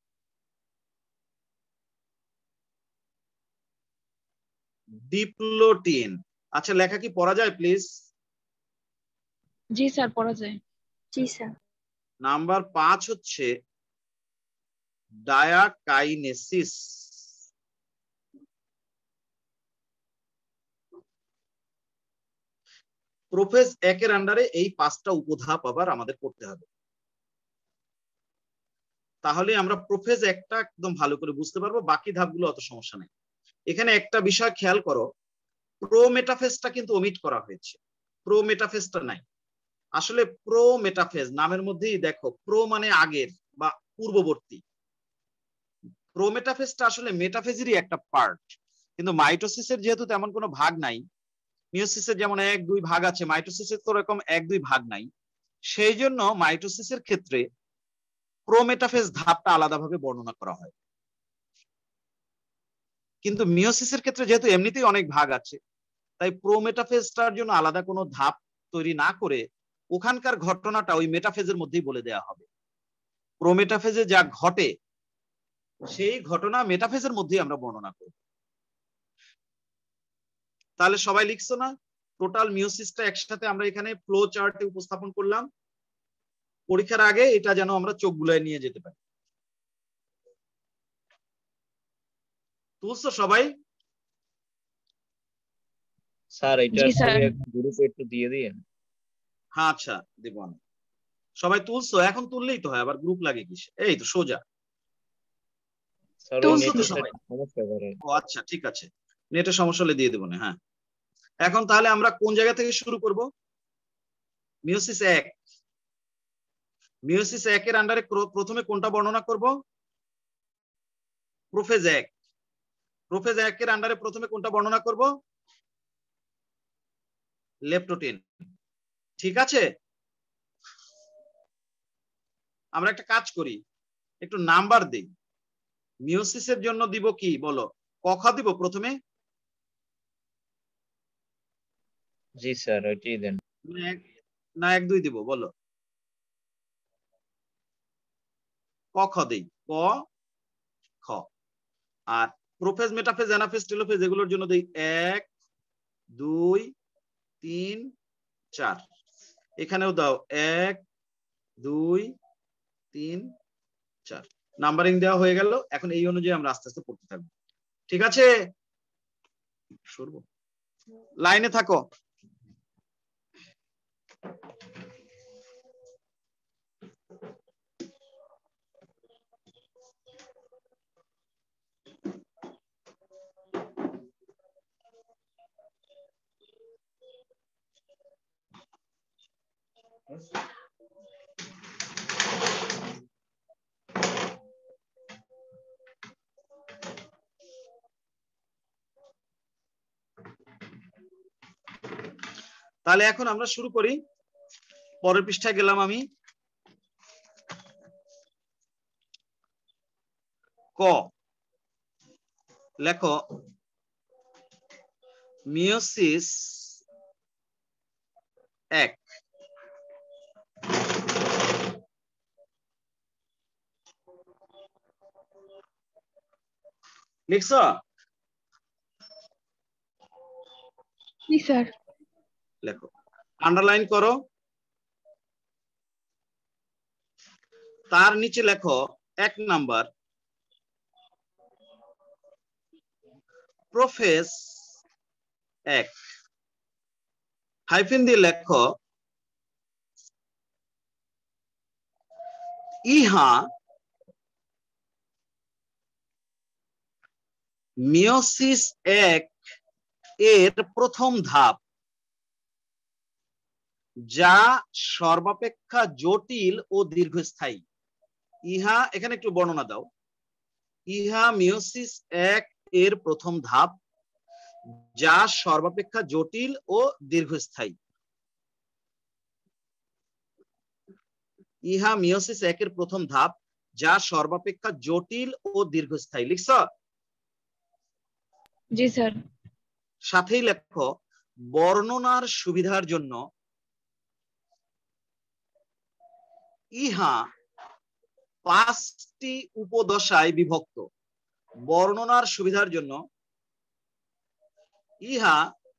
ডিপ্লোটিন। আচ্ছা লেখা কি পড়া যায় প্লিজ? জি স্যার, পড়া যায়। জি স্যার। নাম্বার 5 হচ্ছে ডায়াকাইনেসিস। প্রোফেজ 1 এর আন্ডারে এই 5টা উপধাপ আবার আমাদের করতে হবে। তাহলে আমরা প্রোফেজ একটা একদম ভালো করে বুঝতে পারবো, বাকি ধাপগুলো অত সমস্যা নেই। এখানে একটা বিষয় খেয়াল করো, প্রো মেটাফেজটা কিন্তু ওমিট করা হয়েছে, প্রো মেটাফেজটা নাই। আসলে প্রো মেটাফেজ নামের মধ্যেই দেখো, প্রো মানে আগের বা পূর্ববর্তী। প্রো মেটাফেজটা আসলে মেটাফেজেরই একটা পার্ট, কিন্তু মাইটোসিসের যেহেতু তেমন কোনো ভাগ নাই, মিওসিসের যেমন 1-2 ভাগ আছে, মাইটোসিসের তো এরকম 1-2 ভাগ নাই, সেই জন্য মাইটোসিসের ক্ষেত্রে প্রোমেটাফেজ ধাপটা আলাদাভাবে বর্ণনা করা হয়। কিন্তু মিওসিসের ক্ষেত্রে যেহেতু এমনিতেই অনেক ভাগ আছে, তাই প্রোমেটাফেজটার জন্য আলাদা কোনো ধাপ তৈরি না করে ওখানকার ঘটনাটা ওই মেটাফেজের মধ্যেই বলে দেওয়া হবে। প্রোমেটাফেজে যা ঘটে সেই ঘটনা মেটাফেজের মধ্যেই আমরা বর্ণনা করব। তাহলে সবাই লিখছো না? টোটাল মিওসিসটা একসাথে আমরা এখানে ফ্লো চার্টে উপস্থাপন করলাম। পরীক্ষার আগে এটা যেন আমরা চোখ বুলায় নিয়ে যেতে পারি। তুলছো সবাই? স্যার এটা জি স্যার। ছবি একদম গ্রুপে একটু দিয়ে দিন। হ্যাঁ আচ্ছা দেব আমি। সবাই তুলছো? এখন তুললেই তো হয়, আবার গ্রুপ লাগে কিসে? এই তো সোজা স্যার ওই তুলছো তো নেটের সবাই? সমস্যা করে। ও আচ্ছা ঠিক আছে, নেটের সমস্যা হলে দিয়ে দেবো না। হ্যাঁ, এখন তাহলে আমরা কোন জায়গা থেকে শুরু করব? মিওসিস 1। মিওসিস 1 এর আন্ডারে প্রথমে কোনটা বর্ণনা করব? প্রোফেজ 1। প্রোফেজ 1 এর আন্ডারে প্রথমে কোনটা বর্ণনা করব? লেপ্টোটিন। ঠিক আছে, আমরা একটা কাজ করি, একটু নাম্বার দিই। মিওসিসের জন্য দিব কি বলো? কখা দিব প্রথমে? জি স্যার ওইটাই দেন। না 1-2 দিব বলো? ক খ দেই, ক খ। আর প্রোফেজ মেটাফেজ অ্যানাফেজ টেলোফেজ এগুলোর জন্য দেই 1 2 3 4। এখানেও দাও 1 2 3 4। নাম্বারিং দেওয়া হয়ে গেল। এখন এই অনুযায়ী আমরা আস্তে আস্তে পড়তে থাকবো। ঠিক আছে, সরবো, লাইনে থাকো। তাহলে এখন আমরা শুরু করি। পরের পৃষ্ঠায় গেলাম আমি। ক লেখো, মিওসিস 1। লিখছ? জি স্যার। লেখো, আন্ডারলাইন করো। তার নিচে লেখো 1 নাম্বার, প্রোফেজ 1। হাইফেন দিয়ে লেখো, ইহা মিওসিস 1 এর প্রথম ধাপ, যা সর্বাপেক্ষা জটিল ও দীর্ঘস্থায়ী। ইহা, এখানে একটু বর্ণনা দাও। ইহা মিওসিস 1 এর প্রথম ধাপ, যা সর্বাপেক্ষা জটিল ও দীর্ঘস্থায়ী। ইহা মিওসিস 1 এর প্রথম ধাপ, যা সর্বাপেক্ষা জটিল ও দীর্ঘস্থায়ী। লিখছ? জি স্যার। সাথেই লেখো, বর্ণনার সুবিধার জন্য ইহা 5টি উপদশায় বিভক্ত। বর্ণনার সুবিধার জন্য ইহা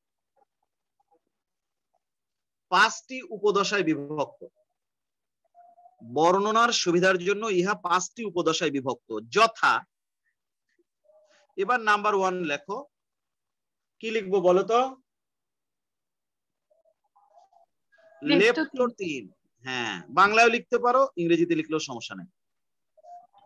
5টি উপদশায় বিভক্ত। বর্ণনার সুবিধার জন্য ইহা 5টি উপদশায় বিভক্ত, যথা, এবার নাম্বার 1 লেখো। কি লিখবো বলো তো? লেপ্টোটিন। হ্যাঁ, বাংলায় লিখতে পারো, ইংরেজিতে লিখলেও সমস্যা নেই।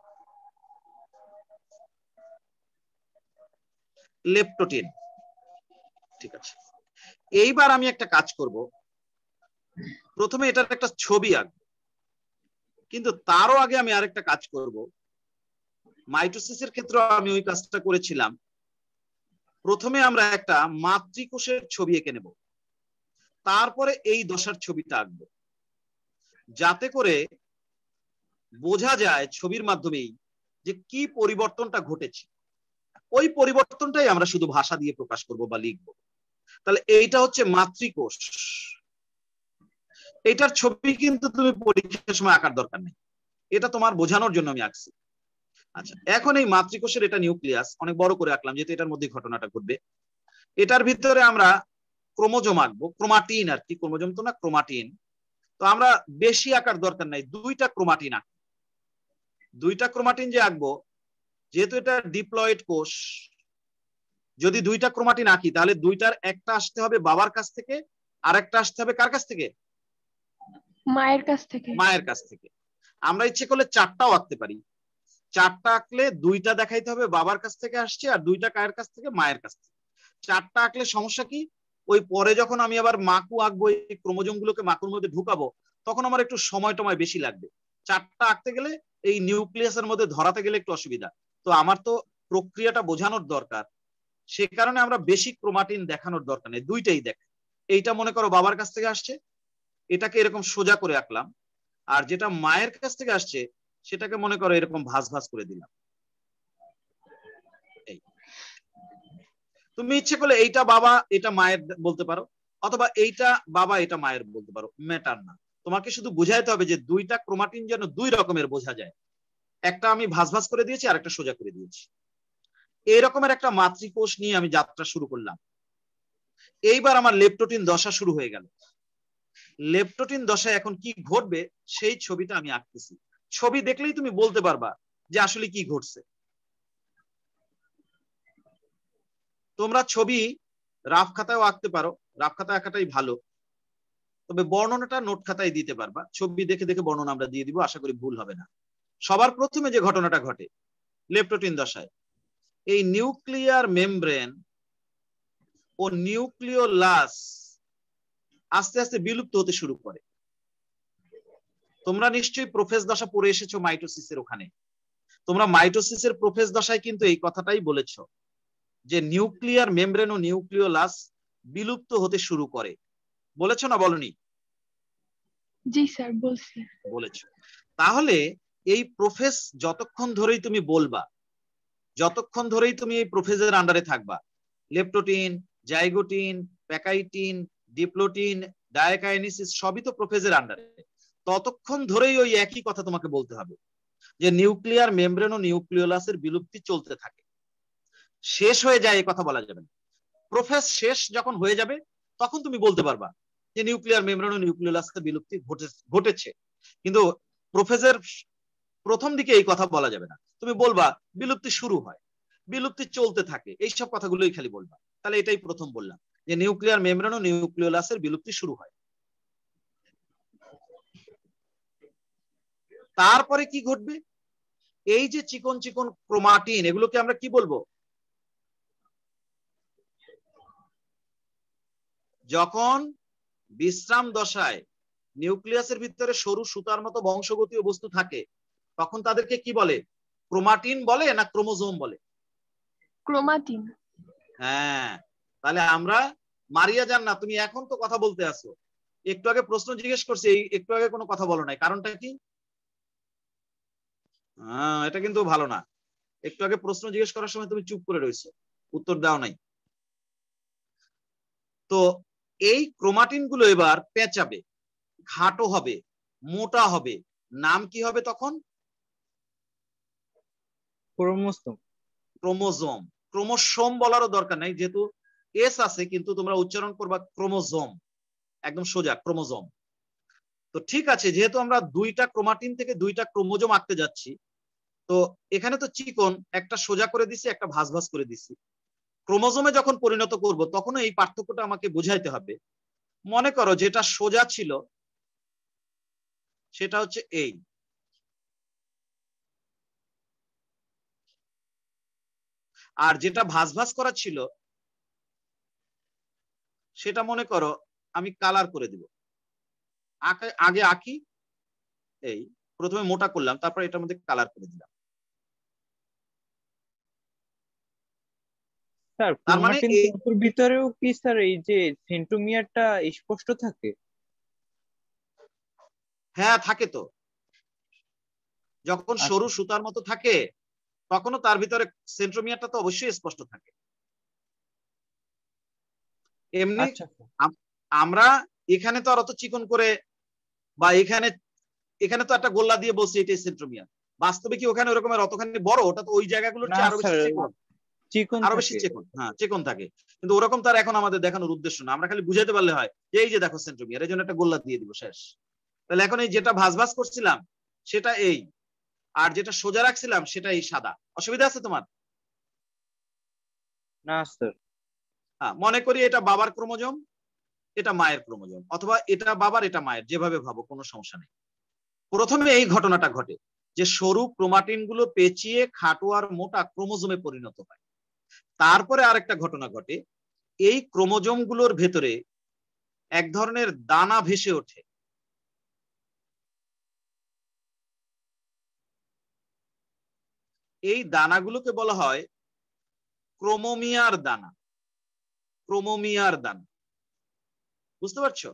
লেপটোটিন। ঠিক আছে, এইবার আমি একটা কাজ করব, প্রথমে এটার একটা ছবি আঁকবো, কিন্তু তারও আগে আমি আরেকটা কাজ করব। মাইটোসিসের ক্ষেত্রে আমি ওই কাজটা করেছিলাম। প্রথমে আমরা একটা মাতৃকোষের ছবি এঁকে নেব, তারপরে এই দশার ছবিটা আঁকবো, যাতে করে বোঝা যায় ছবির মাধ্যমেই যে কি পরিবর্তনটা ঘটেছে। ওই পরিবর্তনটাই আমরা শুধু ভাষা দিয়ে প্রকাশ করব বা লিখবো। তাহলে এইটা হচ্ছে মাতৃকোষ। এইটার ছবি কিন্তু তুমি পরীক্ষার সময় আঁকার দরকার নেই, এটা তোমার বোঝানোর জন্য আমি আঁকছি। আচ্ছা, এখন এই মাতৃকোষের এটা নিউক্লিয়াস, অনেক বড় করে আঁকলাম যেহেতু এটার মধ্যে ঘটনাটা ঘটবে। এটার ভিতরে আমরা ক্রোমোজোম আঁকবো, ক্রোমাটিন আর কি, ক্রোমোজোম তো না, ক্রোমাটিন। তো আমরা বেশি আঁকার দরকার নাই, দুইটা ক্রোমাটিন আঁকবো। দুইটা ক্রোমাটিন যে আঁকবো, যেহেতু এটা ডিপ্লয়েড কোষ, যদি দুইটা ক্রোমাটিন আঁকি তাহলে দুইটার একটা আসতে হবে বাবার কাছ থেকে, আর একটা আসতে হবে কার কাছ থেকে? মায়ের কাছ থেকে। মায়ের কাছ থেকে। আমরা ইচ্ছে করলে চারটাও আঁকতে পারি। চারটা আঁকলে দুইটা দেখাইতে হবে বাবার কাছ থেকে আসছে, আর দুইটা কায়ের কাছ থেকে? মায়ের কাছ থেকে। চারটা আঁকলে সমস্যা কি, ওই পরে যখন আমি আবার মাকু আঁকবো, এই ক্রোমোজোম গুলোকে মাকুর মধ্যে ঢুকাবো, তখন আমার একটু সময় টময় বেশি লাগবে। চারটা আঁকতে গেলে এই নিউক্লিয়াসের মধ্যে ধরাতে গেলে একটু অসুবিধা। তো আমার তো প্রক্রিয়াটা বোঝানোর দরকার, সে কারণে আমরা বেশি ক্রোমাটিন দেখানোর দরকার নেই, দুইটাই দেখে। এইটা মনে করো বাবার কাছ থেকে আসছে, এটাকে এরকম সোজা করে আঁকলাম। আর যেটা মায়ের কাছ থেকে আসছে সেটাকে মনে করো এরকম ভাঁজ ভাঁজ করে দিলাম। এই তুমি ইচ্ছে করলে এইটা বাবা এটা মায়ের বলতে পারো, অথবা এইটা বাবা এটা মায়ের বলতে পারো, ম্যাটার না। তোমাকে শুধু বুঝাইতে হবে যে দুইটা ক্রোমাটিন যেন দুই রকমের বোঝা যায়, একটা আমি ভাঁজ ভাঁজ করে দিয়েছি আর একটা সোজা করে দিয়েছি। এইরকমের একটা মাতৃকোষ নিয়ে আমি যাত্রা শুরু করলাম। এইবার আমার লেপটোটিন দশা শুরু হয়ে গেল। লেপটোটিন দশায় এখন কি ঘটবে সেই ছবিটা আমি আঁকতেছি। ছবি দেখলেই তুমি বলতে পারবা যে আসলে কি ঘটছে। তোমরা ছবি রাফ খাতায়ও আঁকতে পারো, রাফ খাতায় আঁকাটাই ভালো, তবে বর্ণনাটা নোট খাতায় দিতে পারবা। ছবি দেখে দেখে বর্ণনা আমরা দিয়ে দিব, আশা করি ভুল হবে না। সবার প্রথমে যে ঘটনাটা ঘটে লেপটোটিন দশায়, এই নিউক্লিয়ার মেমব্রেন ও নিউক্লিওলাস আস্তে আস্তে বিলুপ্ত হতে শুরু করে। তোমরা নিশ্চয়ই প্রোফেজ দশা পড়ে এসেছো মাইটোসিসের ওখানে। তোমরা মাইটোসিসের প্রোফেজ দশায় কিন্তু এই কথাটাই বলেছো যে নিউক্লিয়ার মেমব্রেন ও নিউক্লিওলাস বিলুপ্ত হতে শুরু করে, বলেছো না বলনি? জি স্যার, বলছি। বলেছো। তাহলে এই প্রোফেজ যতক্ষণ ধরেই তুমি বলবা, যতক্ষণ ধরেই তুমি এই প্রোফেজের আন্ডারে থাকবা, leptotene, zygotene, pachytene, diplotene, diakinesis সবই তো প্রোফেজের আন্ডারে, ততক্ষণ ধরেই ওই একই কথা তোমাকে বলতে হবে যে নিউক্লিয়ার মেমব্রেন ও নিউক্লিওলাসের বিলুপ্তি চলতে থাকে। শেষ হয়ে যায় এই কথা বলা যাবে না। প্রোফেজ শেষ যখন হয়ে যাবে তখন তুমি বলতে পারবা যে নিউক্লিয়ার মেমব্রেন ও নিউক্লিওলাসের বিলুপ্তি ঘটেছে। কিন্তু প্রোফেজের প্রথম দিকে এই কথা বলা যাবে না, তুমি বলবা বিলুপ্তি শুরু হয়, বিলুপ্তি চলতে থাকে, এইসব কথাগুলোই খালি বলবা। তাহলে এটাই প্রথম বললাম যে নিউক্লিয়ার মেমব্রেন ও নিউক্লিওলাসের বিলুপ্তি শুরু হয়। তারপরে কি ঘটবে, এই যে চিকন চিকন ক্রোমাটিন, এগুলোকে আমরা কি বলবো? যখন বিশ্রাম দশায় নিউক্লিয়াসের ভিতরে সরু সুতার মতো বংশগতীয় বস্তু থাকে, তখন তাদেরকে কি বলে? ক্রোমাটিন বলে না ক্রোমোজোম বলে? ক্রোমাটিন। হ্যাঁ, তাহলে আমরা মারিয়া যান না, তুমি এখন তো কথা বলতে আসো, একটু আগে প্রশ্ন জিজ্ঞেস করছি, একটু আগে কোনো কথা বলো নাই, কারণটা কি? এটা কিন্তু ভালো না। একটু আগে প্রশ্ন জিজ্ঞেস করার সময় তুমি চুপ করে রয়েছো, উত্তর দাও নাই। তো এই ক্রোমাটিন গুলো এবার পেঁচাবে, খাটো হবে, মোটা হবে, নাম কি হবে তখন? ক্রোমোসোম। ক্রোমোজোম। ক্রোমোসোম বলারও দরকার নাই, যেহেতু এস আছে, কিন্তু তোমরা উচ্চারণ করবা ক্রোমোজোম, একদম সোজা ক্রোমোজোম। তো ঠিক আছে, যেহেতু আমরা দুইটা ক্রোমাটিন থেকে দুইটা ক্রোমোজোম আঁকতে যাচ্ছি, তো এখানে তো চিকন একটা সোজা করে দিছি, একটা ভাঁজ ভাঁজ করে দিছি। ক্রোমোজোমে যখন পরিণত করব তখন এই পার্থক্যটা আমাকে বুঝাইতে হবে। মনে করো যেটা সোজা ছিল সেটা হচ্ছে এই, আর যেটা ভাঁজ ভাঁজ করা ছিল সেটা মনে করো আমি কালার করে দিব। আগে আঁকি, এই প্রথমে মোটা করলাম, তারপর এটার মধ্যে কালার করে দিলাম। স্যার তার মানে ক্রোমাটিন তন্তুর ভিতরেও কি স্যার এই যে সেন্ট্রোমিয়ারটা স্পষ্ট থাকে? হ্যাঁ থাকে তো, যখন আচ্ছা। সরু সুতার মতো থাকে তখনও তার ভিতরে সেন্ট্রোমিয়ারটা তো অবশ্যই স্পষ্ট থাকে। এমনি আচ্ছা স্যার। আমরা এখানে তো আর অত চিকন করে বা এখানে তো একটা গোল্লা দিয়ে বলছি এটাই সেন্ট্রোমিয়ার, বাস্তবে কি ওখানে ওরকম অতখানি বড়? ওটা তো ওই জায়গাগুলোর না চেয়ে আরো বেশি স্যার, চিকন, চিকন আরো বেশি থাকে। চিকন। হ্যাঁ চিকন থাকে, কিন্তু ওরকম তার এখন আমাদের দেখানোর উদ্দেশ্য না, আমরা খালি বুঝাইতে পারলে হয় যে এই যে দেখো সেন্ট্রোমিয়ার, এই জন্য একটা গোল্লা দিয়ে দিব, শেষ। তাহলে এখন এই যেটা ভাঁজ ভাঁজ করছিলাম সেটা এই, আর যেটা সোজা রাখছিলাম সেটা এই সাদা। অসুবিধা আছে তোমার? না স্যার। হ্যাঁ, মনে করি এটা বাবার ক্রোমোজোম, এটা মায়ের ক্রোমোজোম, অথবা এটা বাবার এটা মায়ের, যেভাবে ভাবো কোনো সমস্যা নেই। প্রথমে এই ঘটনাটা ঘটে যে সরু ক্রোমাটিন গুলো পেঁচিয়ে খাটো আর মোটা ক্রোমোজোমে পরিণত হয়। তারপরে আরেকটা ঘটনা ঘটে, এই ক্রোমোজোম গুলোর ভেতরে এক ধরনের দানা ভেসে ওঠে। এই দানাগুলোকে বলা হয় ক্রোমোমিয়ার দানা। ক্রোমোমিয়ার দানা, বুঝতে পারছো?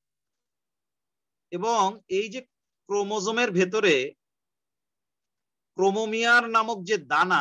এবং এই যে ক্রোমোজোমের ভেতরে ক্রোমোমিয়ার নামক যে দানা,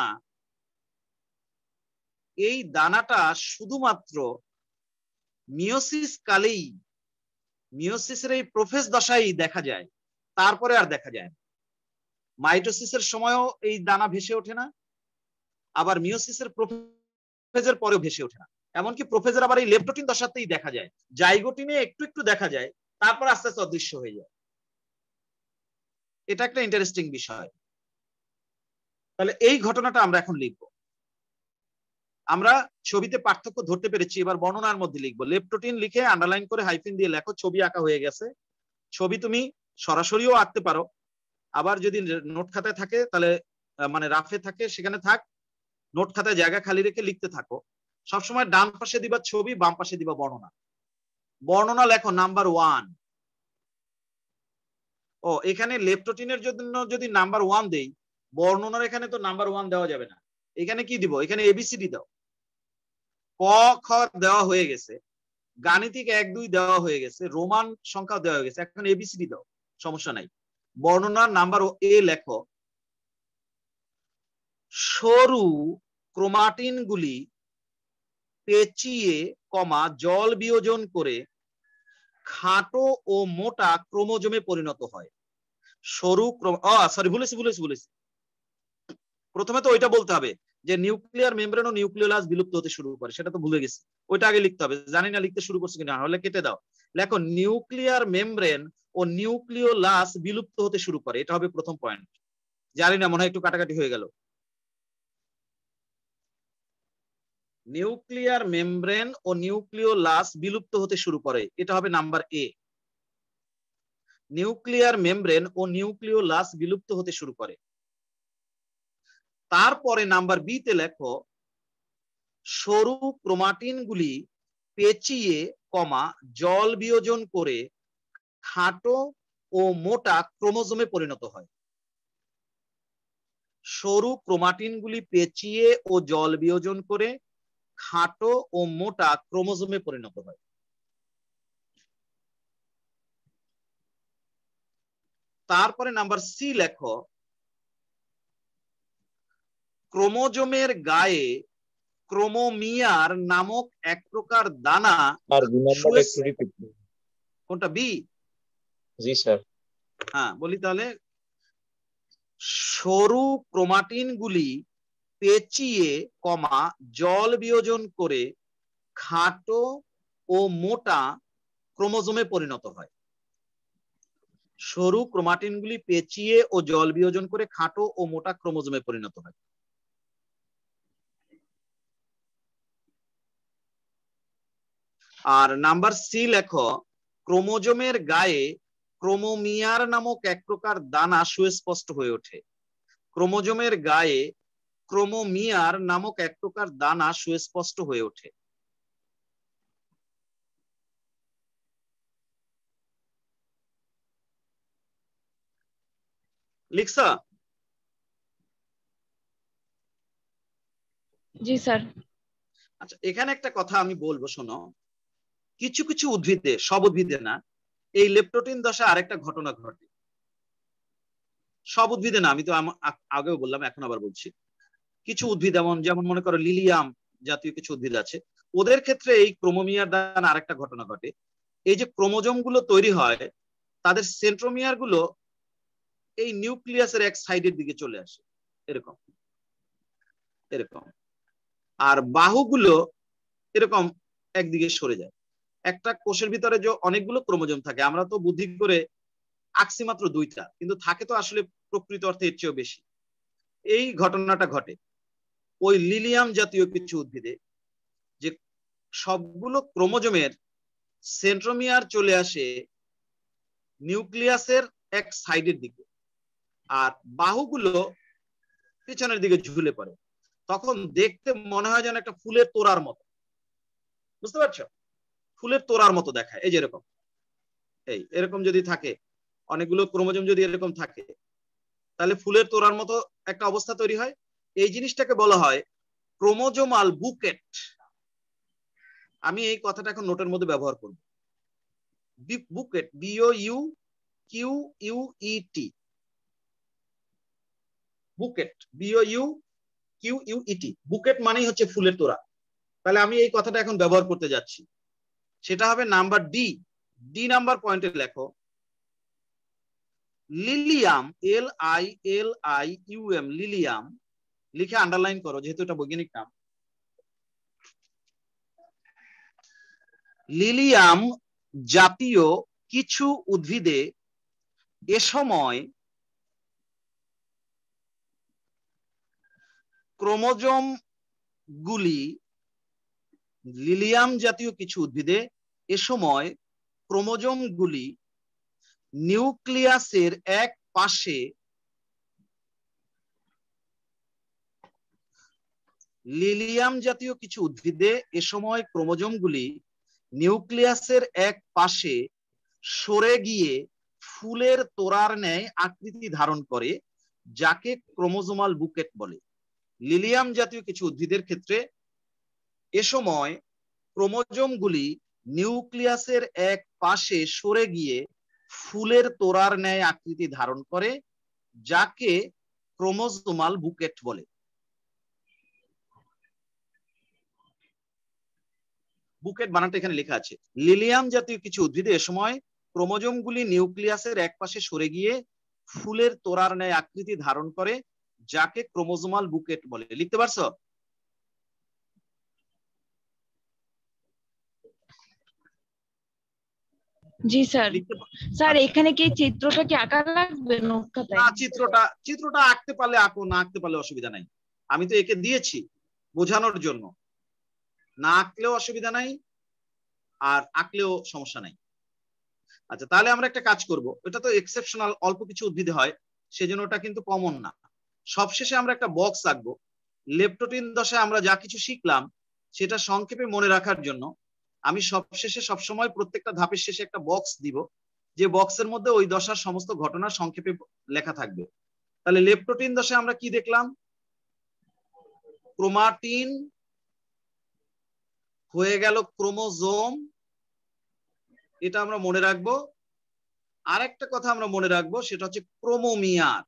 এই দানাটা শুধুমাত্র মিওসিস কালেই, মিওসিসের এই প্রোফেজ দশায় দেখা যায়, তারপরে আর দেখা যায় না। মাইটোসিসের সময়ও এই দানা ভেসে ওঠে না, আবার মিওসিসের প্রোফেজের পরেও ভেসে ওঠে না। এমনকি প্রোফেজের আবার এই লেপ্টোটিন দশাতেই দেখা যায়, জাইগোটিনে একটু একটু দেখা যায়, তারপর আস্তে আস্তে অদৃশ্য হয়ে যায়। এটা একটা ইন্টারেস্টিং বিষয়। তাহলে এই ঘটনাটা আমরা এখন লিখব। আমরা ছবিতে পার্থক্য ধরতে পেরেছি, এবার বর্ণনার মধ্যে লিখবো। লেপ্টোটিন লিখে আন্ডারলাইন করে হাইফিন দিয়ে লেখো, ছবি আঁকা হয়ে গেছে। ছবি তুমি সরাসরিও আঁকতে পারো, আবার যদি নোট খাতায় থাকে তাহলে মানে রাফে থাকে সেখানে থাক, নোট খাতায় জায়গা খালি রেখে লিখতে থাকো। সবসময় ডান পাশে দিবা ছবি, বাম পাশে দিবা বর্ণনা। বর্ণনা লেখো নাম্বার 1। ও এখানে লেপ্টোটিনের জন্য যদি নাম্বার 1 দেই, বর্ণনার এখানে তো নাম্বার 1 দেওয়া যাবে না। এখানে কি দিব? এখানে এবিসিডি দাও। ক খ দেওয়া হয়ে গেছে, গাণিতিক 1 2 দেওয়া হয়ে গেছে, রোমান সংখ্যা দেওয়া হয়ে গেছে, এখন এবিসিডি দাও, সমস্যা নাই। বর্ণনার নাম্বার এ লেখো, সরু ক্রোমাটিন গুলি পেঁচিয়ে জল বিয়োজন করে খাটো ও মোটা ক্রোমোজোমে পরিণত হয়। সরু ভুলেছি। প্রথমে তো ওইটা বলতে হবে যে নিউক্লিয়ার মেমব্রেন ও নিউক্লিওলাস বিলুপ্ত হতে শুরু করে, সেটা তো ভুলে গেছি, ওইটা আগে লিখতে হবে। জানি না লিখতে শুরু করছে কিনা, হলে কেটে দাও। লেখো নিউক্লিয়ার মেমব্রেন ও নিউক্লিওলাস বিলুপ্ত হতে শুরু করে, এটা হবে প্রথম পয়েন্ট। জানি না, মনে হয় একটু কাটাকাটি হয়ে গেল। নিউক্লিয়ার মেমব্রেন ও নিউক্লিওলাস বিলুপ্ত হতে শুরু করে, এটা হবে নাম্বার এ। নিউক্লিয়ার মেমব্রেন ও নিউক্লিওলাস বিলুপ্ত হতে শুরু করে। তারপরে নাম্বার বি তে লেখো, সরু ক্রোমাটিন গুলি পেঁচিয়ে জল বিয়োজন করে খাটো ও মোটা ক্রোমোজোমে পরিণত হয়। সরু ক্রোমাটিন গুলি পেঁচিয়ে ও জল বিয়োজন করে খাটো ও মোটা ক্রোমোজোমে পরিণত হয়। তারপরে নাম্বার সি লেখো, ক্রোমোজোমের গায়ে ক্রোমোমিয়ার নামক এক প্রকার দানা। আর বি নাম্বারটা একটু রিপিট। কোনটা? বি? জি স্যার। হ্যাঁ বলি তাহলে, সরু ক্রোমাটিন গুলি পেঁচিয়ে জল বিয়োজন করে খাটো ও মোটা ক্রোমোজোমে পরিণত হয়। সরু ক্রোমাটিন গুলি পেঁচিয়ে ও জল বিয়োজন করে খাটো ও মোটা ক্রোমোজোমে পরিণত হয়। আর নাম্বার সি লেখো, ক্রোমোজোমের গায়ে ক্রোমোমিয়ার নামক এক প্রকার দানা সুস্পষ্ট হয়ে ওঠে। ক্রোমোজোমের গায়ে ক্রোমোমিয়ার নামক এক প্রকার দানা সুস্পষ্ট হয়ে ওঠে? লিখছা? জি স্যার। আচ্ছা, এখানে একটা কথা আমি বলবো, শোনো। কিছু কিছু উদ্ভিদে, সব উদ্ভিদে না, এই লেপ্টোটিন দশা আরেকটা ঘটনা ঘটে। সব উদ্ভিদে না, আমি তো আগেও বললাম, এখন আবার বলছি। কিছু উদ্ভিদ এমন, যেমন মনে করো লিলিয়াম জাতীয় কিছু উদ্ভিদ আছে, ওদের ক্ষেত্রে এই ক্রোমোমিয়ার দ্বারা আরেকটা ঘটনা ঘটে। এই যে ক্রোমোজোম গুলো তৈরি হয়, তাদের সেন্ট্রোমিয়ার গুলো এই নিউক্লিয়াসের এক সাইডের দিকে চলে আসে, এরকম এরকম, আর বাহুগুলো এরকম একদিকে সরে যায়। একটা কোষের ভিতরে যে অনেকগুলো ক্রোমোজোম থাকে, আমরা তো বুদ্ধি করে আঁকছি মাত্র 2টা, কিন্তু থাকে তো আসলে প্রকৃত অর্থে এর চেয়েও বেশি। এই ঘটনাটা ঘটে ওই লিলিয়াম জাতীয় কিছু উদ্ভিদে, যে সবগুলো ক্রোমোজোমের সেন্ট্রোমিয়ার চলে আসে নিউক্লিয়াসের এক সাইডের দিকে, আর বাহুগুলো পিছনের দিকে ঝুলে পড়ে। তখন দেখতে মনে হয় যেন একটা ফুলের তোড়ার মতো, বুঝতে পারছো? ফুলের তোড়ার মতো দেখায়। এই যে এরকম, এই এরকম যদি থাকে, অনেকগুলো ক্রোমোজোম যদি এরকম থাকে, তাহলে ফুলের তোড়ার মতো একটা অবস্থা তৈরি হয়। এই জিনিসটাকে বলা হয় ক্রোমোজোমাল বুকেট। আমি এই কথাটা এখন নোটের মধ্যে ব্যবহার করব। Bouquet, BOUQUET, bouquet, BOUQUET, bouquet মানেই হচ্ছে ফুলের তোড়া। তাহলে আমি এই কথাটা এখন ব্যবহার করতে যাচ্ছি, সেটা হবে নাম্বার ডি নাম্বার পয়েন্টে লেখো লিলিয়াম, LILIUM, লিলিয়াম লিখে আন্ডারলাইন করো, যেহেতু এটা বৈজ্ঞানিক নাম। লিলিয়াম জাতীয় কিছু উদ্ভিদে এ সময় ক্রোমোজোম গুলি, লিলিয়াম জাতীয় কিছু উদ্ভিদে এ সময় ক্রোমোজোম গুলি নিউক্লিয়াসের এক পাশে লিলিয়াম জাতীয় কিছু উদ্ভিদে এ সময় ক্রোমোজোমগুলি নিউক্লিয়াসের এক পাশে সরে গিয়ে ফুলের তোড়ার ন্যায় আকৃতি ধারণ করে, যাকে ক্রোমোজোমাল বুকেট বলে। লিলিয়াম জাতীয় কিছু উদ্ভিদের ক্ষেত্রে এ সময় ক্রোমোজোমগুলি নিউক্লিয়াসের এক পাশে সরে গিয়ে ফুলের তোড়ার ন্যায় আকৃতি ধারণ করে, যাকে ক্রোমোজোমাল বুকেট বলে। বুকেট বানানটা এখানে লেখা আছে। লিলিয়াম জাতীয় কিছু উদ্ভিদে এ সময় ক্রোমোজোমগুলি নিউক্লিয়াসের এক পাশে সরে গিয়ে ফুলের তোড়ার ন্যায় আকৃতি ধারণ করে, যাকে ক্রোমোজোমাল বুকেট বলে। লিখতে পারছো? জি স্যার। স্যার এখানে কি চিত্রটা কি আঁকা লাগবে নোট খাতায়? না, চিত্রটা আঁকতে পারলে আঁকো, না আঁকতে পারলে অসুবিধা নাই। আমি তো একে দিয়েছি বোঝানোর জন্য, না আঁকলেও অসুবিধা নাই, আর আঁকলেও সমস্যা নাই। আচ্ছা, তাহলে আমরা একটা কাজ করব। এটা তো এক্সেপশনাল, অল্প কিছু উদ্ভিদে হয়, সেজন্য ওটা কিন্তু কমন না। সবশেষে আমরা একটা বক্স আঁকবো। লেপ্টোটিন দশায় আমরা যা কিছু শিখলাম সেটা সংক্ষেপে মনে রাখার জন্য আমি সবশেষে সবসময় প্রত্যেকটা ধাপের শেষে একটা বক্স দিব, যে বক্সের মধ্যে ওই দশার সমস্ত ঘটনা সংক্ষেপে লেখা থাকবে। তাহলে লেপ্টোটিন দশায় আমরা কি দেখলাম? ক্রোমাটিন হয়ে গেল ক্রোমোজোম, এটা আমরা মনে রাখবো। আরেকটা কথা আমরা মনে রাখবো, সেটা হচ্ছে ক্রোমোমিয়ার।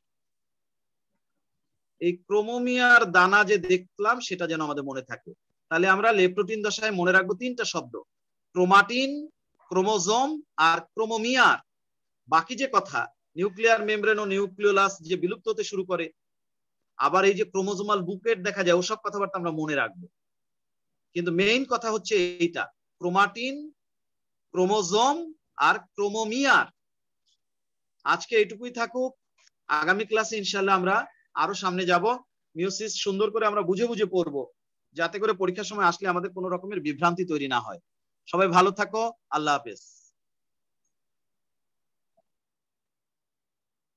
এই ক্রোমোমিয়ার দানা যে দেখলাম সেটা যেন আমাদের মনে থাকে। তাহলে আমরা লেপ্টোটিন দশায় মনে রাখবো 3টা শব্দ, ক্রোমাটিন, ক্রোমোজোম আর ক্রোমোমিয়ার। বাকি যে কথা, নিউক্লিয়ার মেমব্রেন ও নিউক্লিওলাস যে বিলুপ্ত হতে শুরু করে, আবার এই যে ক্রোমোজোমাল বুকেট দেখা যায়, ওসব কথাবার্তা আমরা মনে রাখবো। কিন্তু মেইন কথা হচ্ছে এইটা, ক্রোমাটিন, ক্রোমোজোম আর ক্রোমোমিয়ার। আজকে এইটুকুই থাকুক। আগামী ক্লাসে ইনশাল্লাহ আমরা আরো সামনে যাব। মিওসিস সুন্দর করে আমরা বুঝে বুঝে পড়বো, যাতে করে পরীক্ষার সময় আসলে আমাদের কোনো রকমের বিভ্রান্তি তৈরি না হয়। সবাই ভালো থাকো, আল্লাহ হাফেজ।